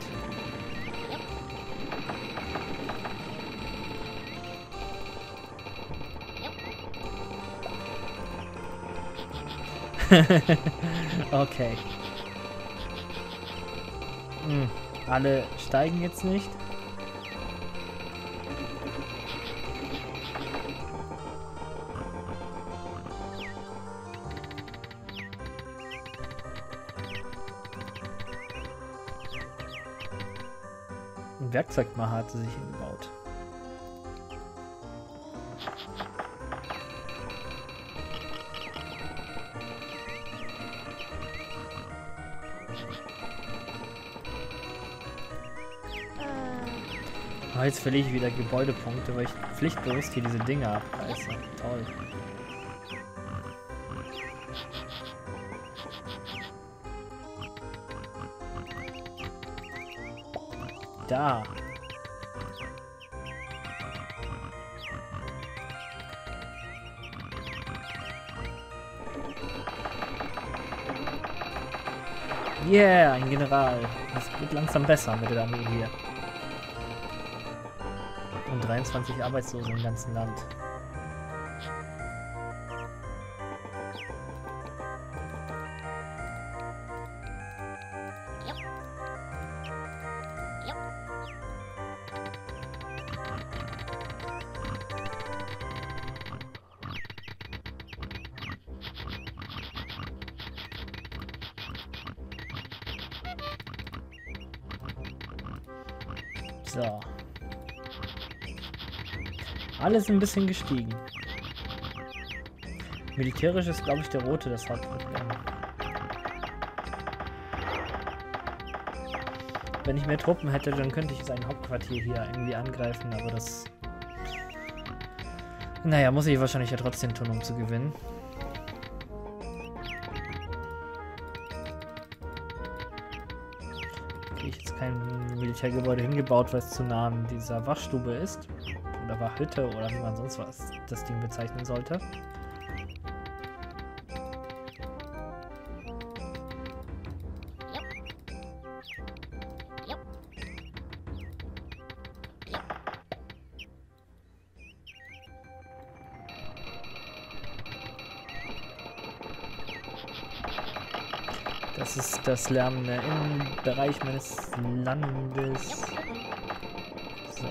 Okay. Hm. Alle steigen jetzt nicht. Ein Werkzeugmacher hatte sich hingebaut. Oh, jetzt verliere ich wieder Gebäudepunkte, weil ich pflichtbewusst hier diese Dinge abreiße. Toll. Da. Yeah, ein General. Das wird langsam besser mit der Armee hier. Und dreiundzwanzig Arbeitslose im ganzen Land. So. Alles ein bisschen gestiegen. Militärisch ist, glaube ich, der Rote das Hauptproblem. Wenn ich mehr Truppen hätte, dann könnte ich sein Hauptquartier hier irgendwie angreifen, aber das... Naja, muss ich wahrscheinlich ja trotzdem tun, um zu gewinnen. Okay, ich jetzt kein Militärgebäude hingebaut, weil es zu nah an dieser Wachstube ist. Oder Wachhütte oder wie man sonst was das Ding bezeichnen sollte. Das ist das lärmende Innenbereich meines Landes. So.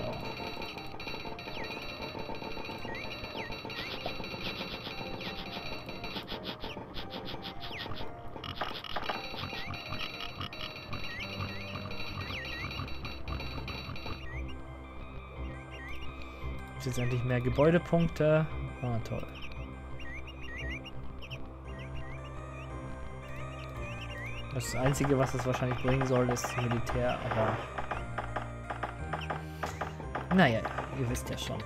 Jetzt endlich mehr Gebäudepunkte. Ah, toll. Das Einzige, was es wahrscheinlich bringen soll, ist Militär, aber... Naja, ihr wisst ja schon.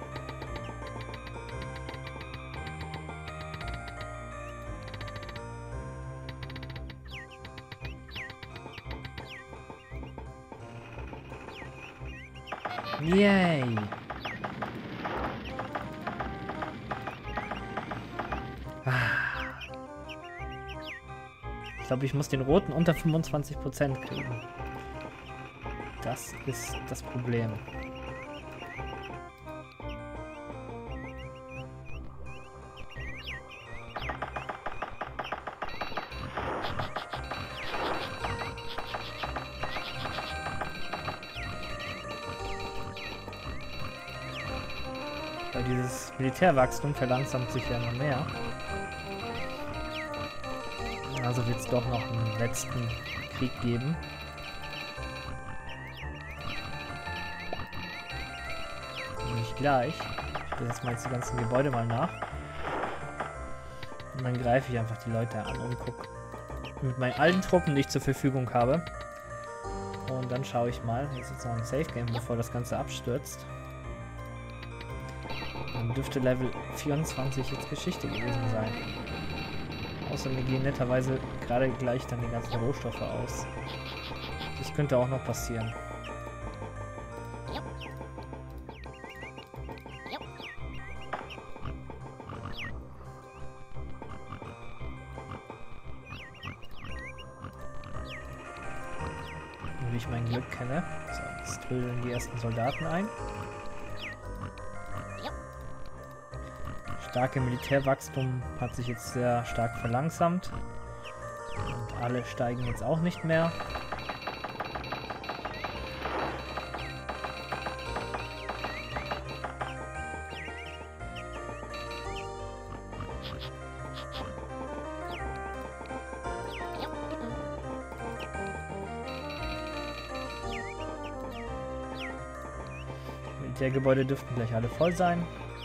Yay! Ich glaube, ich muss den roten unter fünfundzwanzig Prozent kriegen. Das ist das Problem. Weil dieses Militärwachstum verlangsamt sich ja noch mehr. Also wird es doch noch einen letzten Krieg geben. Nicht gleich. Ich stelle jetzt mal jetzt die ganzen Gebäude mal nach. Und dann greife ich einfach die Leute an und gucke mit meinen alten Truppen, die ich zur Verfügung habe. Und dann schaue ich mal. Jetzt ist jetzt noch ein Safe Game, bevor das Ganze abstürzt. Dann dürfte Level vierundzwanzig jetzt Geschichte gewesen sein. Außer mir gehen netterweise gerade gleich dann die ganzen Rohstoffe aus. Das könnte auch noch passieren. Wie ich mein Glück kenne. So, jetzt trödeln die ersten Soldaten ein. Starke Militärwachstum hat sich jetzt sehr stark verlangsamt. Und alle steigen jetzt auch nicht mehr. Militärgebäude dürften gleich alle voll sein.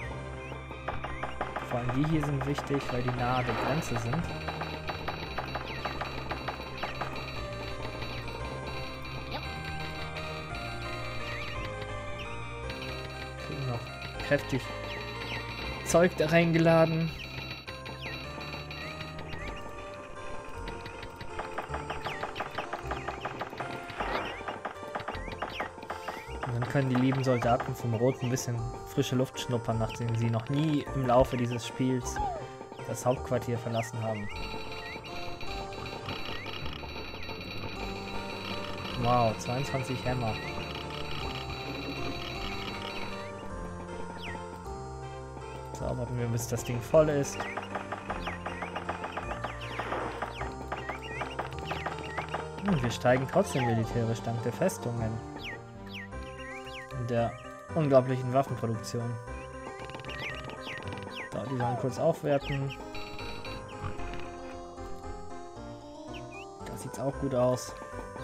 Vor allem die hier sind wichtig, weil die nahe der Grenze sind. Kriegen noch kräftig Zeug da reingeladen. Und dann können die lieben Soldaten vom Roten ein bisschen frische Luft schnuppern, nachdem sie noch nie im Laufe dieses Spiels das Hauptquartier verlassen haben. Wow, zweiundzwanzig Hämmer. So, warten wir, bis das Ding voll ist. Und wir steigen trotzdem militärisch dank der Festungen. Und der unglaublichen Waffenproduktion. So, die sollen kurz aufwerten. Da sieht's auch gut aus.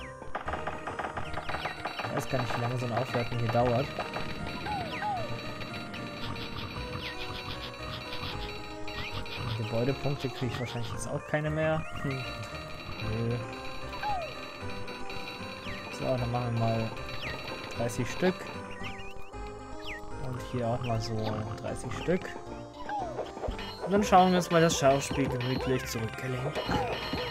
Ich weiß gar nicht, wie lange so ein Aufwerten hier dauert. Und Gebäudepunkte kriege ich wahrscheinlich jetzt auch keine mehr. Hm. Nö. So, dann machen wir mal dreißig Stück. Und hier auch mal so dreißig Stück. Und dann schauen wir uns mal das Schauspiel gemütlich zurückgelehnt an.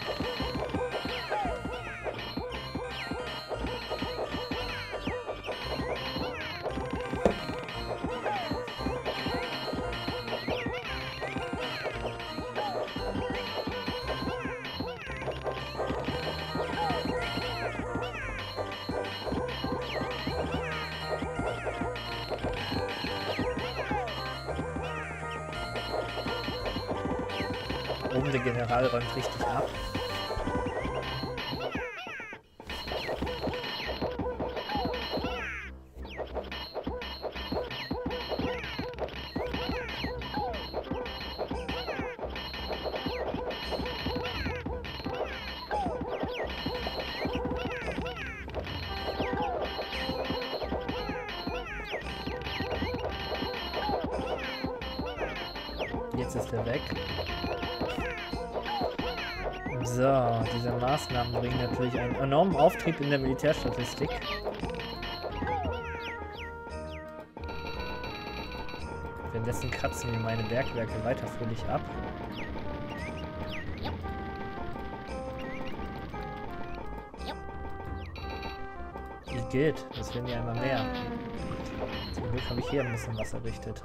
Oben der General räumt richtig ab. Jetzt ist er weg. So, diese Maßnahmen bringen natürlich einen enormen Auftrieb in der Militärstatistik. Währenddessen kratzen mir meine Bergwerke weiter fröhlich ab. Wie geht? Das werden ja immer mehr. Zum Glück habe ich hier ein bisschen was errichtet.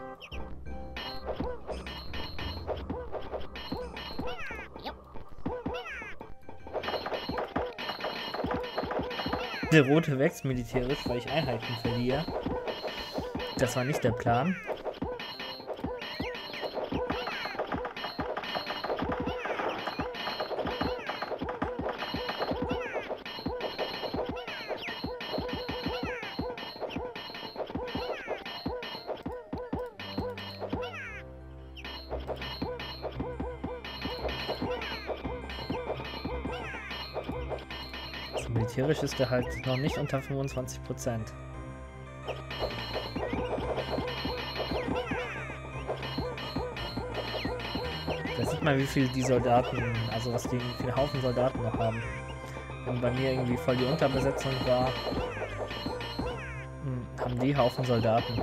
Der Rote wächst militärisch, weil ich Einheiten verliere. Das war nicht der Plan. Militärisch ist er halt noch nicht unter fünfundzwanzig Prozent. Da sieht man, wie viel die Soldaten, also was die für einen Haufen Soldaten noch haben. Wenn bei mir irgendwie voll die Unterbesetzung war, haben die Haufen Soldaten.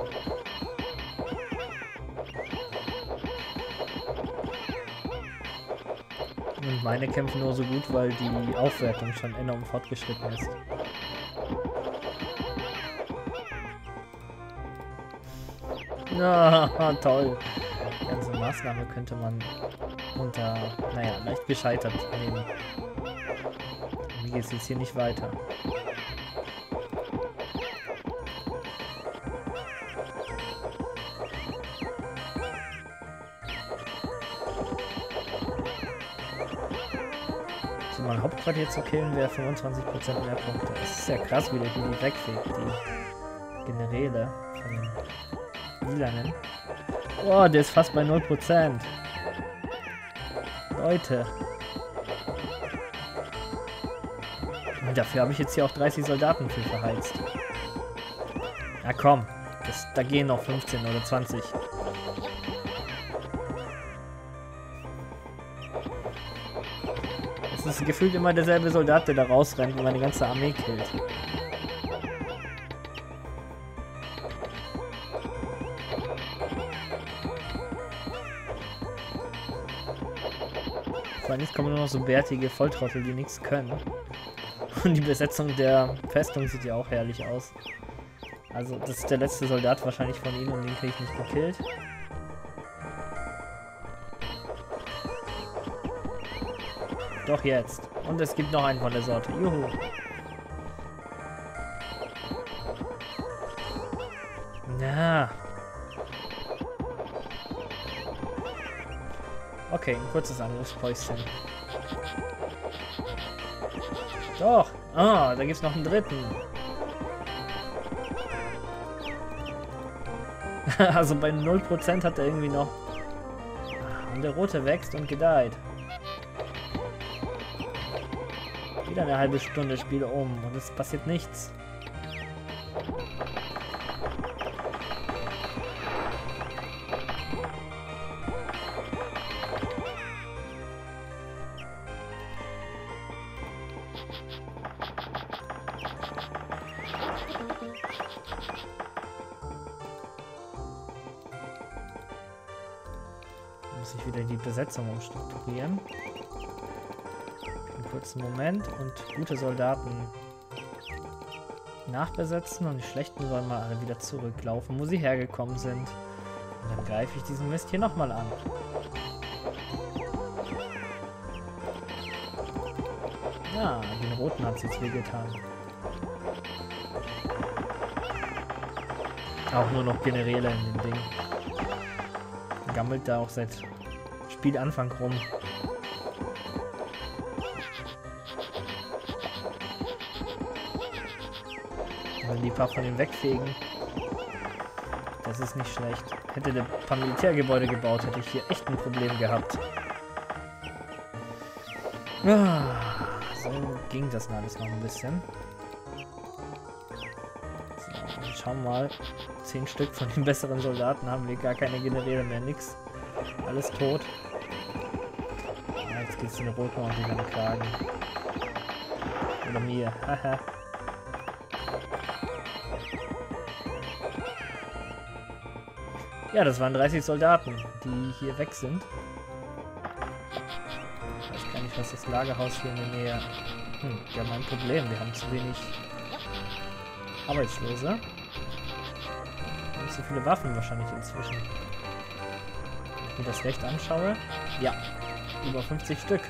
Und meine kämpfen nur so gut, weil die Aufwertung schon enorm fortgeschritten ist. Ah, toll. Die ganze Maßnahme könnte man unter, naja, leicht gescheitert nehmen. Wie geht es jetzt hier nicht weiter? Mein Hauptquartier zu killen wäre fünfundzwanzig Prozent mehr Punkte. Das ist ja krass, wie der hier die wegfegt, die Generäle von den Lilanen. Oh, der ist fast bei null Prozent. Leute. Und dafür habe ich jetzt hier auch dreißig Soldaten für verheizt. Na komm, das, da gehen noch fünfzehn oder zwanzig. Es ist gefühlt immer derselbe Soldat, der da rausrennt und meine ganze Armee killt. Vor allem jetzt kommen nur noch so bärtige Volltrottel, die nichts können. Und die Besetzung der Festung sieht ja auch herrlich aus. Also das ist der letzte Soldat wahrscheinlich von ihnen und den kriege ich nicht gekillt. Doch jetzt. Und es gibt noch einen von der Sorte. Juhu. Na. Okay, ein kurzes Angriffspäuschen. Doch. Ah, da gibt's noch einen dritten. Also bei null Prozent hat er irgendwie noch... Und der Rote wächst und gedeiht. Wieder eine halbe Stunde Spiele um und es passiert nichts. muss ich wieder die Besetzung umstrukturieren. Einen kurzen Moment und gute Soldaten nachbesetzen und die schlechten sollen mal alle wieder zurücklaufen, wo sie hergekommen sind. Und dann greife ich diesen Mist hier nochmal an. Ja, den Roten hat es jetzt wehgetan. Auch nur noch Generäle in dem Ding. Gammelt da auch seit Spielanfang rum. Wenn die paar von ihm wegfegen. Das ist nicht schlecht. Hätte der ein paar Militärgebäude gebaut, hätte ich hier echt ein Problem gehabt. Ah, so ging das alles noch ein bisschen. So, schauen wir mal. Zehn Stück von den besseren Soldaten haben wir gar keine Generäle mehr, nix. Alles tot. Ja, jetzt geht's den Roten ordentlich an den Kragen. Oder mir. Haha. Ja, das waren dreißig Soldaten, die hier weg sind. Ich weiß gar nicht, was das Lagerhaus hier in der Nähe... Hm, wir haben ein Problem. Wir haben zu wenig Arbeitslose. Nicht so viele Waffen wahrscheinlich inzwischen. Wenn ich mir das recht anschaue. Ja, über fünfzig Stück.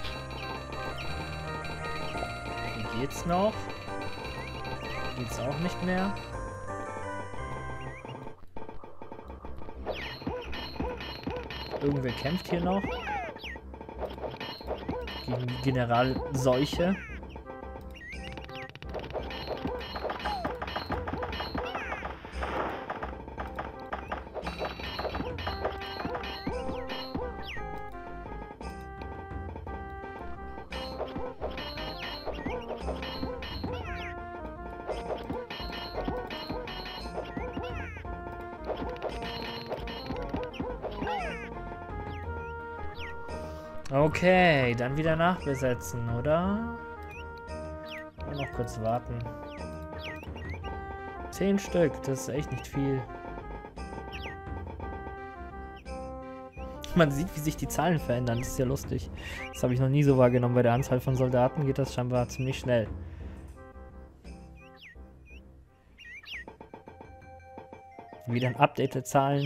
Wie geht's noch? Geht's auch nicht mehr. Irgendwer kämpft hier noch. Gegen die Generalseuche. Okay, dann wieder nachbesetzen, oder? Und noch kurz warten. Zehn Stück, das ist echt nicht viel. Man sieht, wie sich die Zahlen verändern, das ist ja lustig. Das habe ich noch nie so wahrgenommen. Bei der Anzahl von Soldaten geht das scheinbar ziemlich schnell. Wieder ein Update der Zahlen.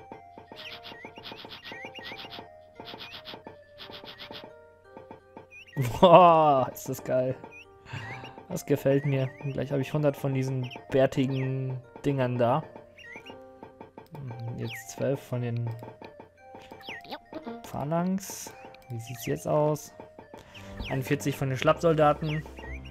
Boah, ist das geil. Das gefällt mir. Und gleich habe ich hundert von diesen bärtigen Dingern da. Jetzt zwölf von den Phalanx. Wie sieht es jetzt aus? einundvierzig von den Schlappsoldaten.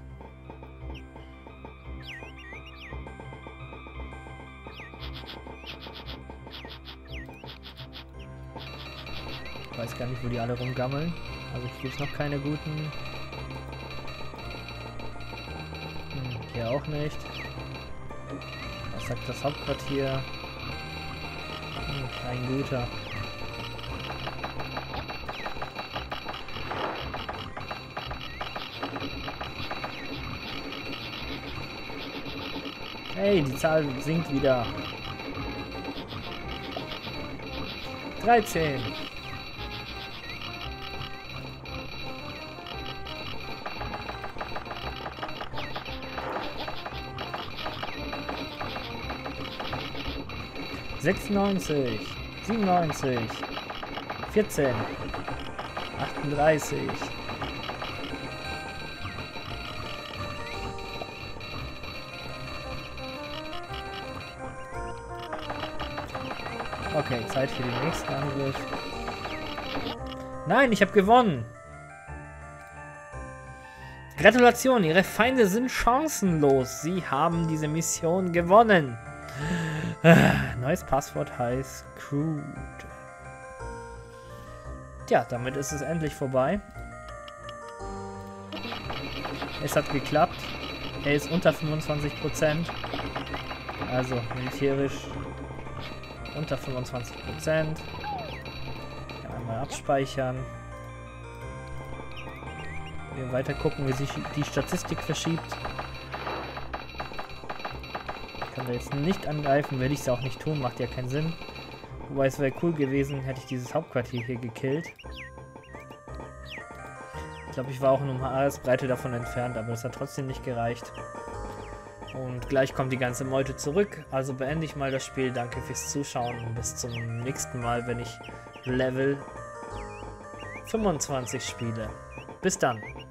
Ich weiß gar nicht, wo die alle rumgammeln. Also hier gibt es noch keine guten. Hm, hier auch nicht. Was sagt das Hauptquartier? Hm, kein guter. Hey, die Zahl sinkt wieder. dreizehn. sechsundneunzig, siebenundneunzig, vierzehn, achtunddreißig. Okay, Zeit für den nächsten Angriff. Nein, ich habe gewonnen! Gratulation, Ihre Feinde sind chancenlos. Sie haben diese Mission gewonnen. Neues Passwort heißt Crude. Tja, damit ist es endlich vorbei. Es hat geklappt. Er ist unter fünfundzwanzig Prozent. Also militärisch unter fünfundzwanzig Prozent. Einmal abspeichern. Wir weiter gucken, wie sich die Statistik verschiebt. Ich kann da jetzt nicht angreifen, werde ich es auch nicht tun, macht ja keinen Sinn. Wobei es wäre cool gewesen, hätte ich dieses Hauptquartier hier gekillt. Ich glaube, ich war auch nur um Haaresbreite davon entfernt, aber das hat trotzdem nicht gereicht. Und gleich kommt die ganze Meute zurück. Also beende ich mal das Spiel. Danke fürs Zuschauen und bis zum nächsten Mal, wenn ich Level fünfundzwanzig spiele. Bis dann.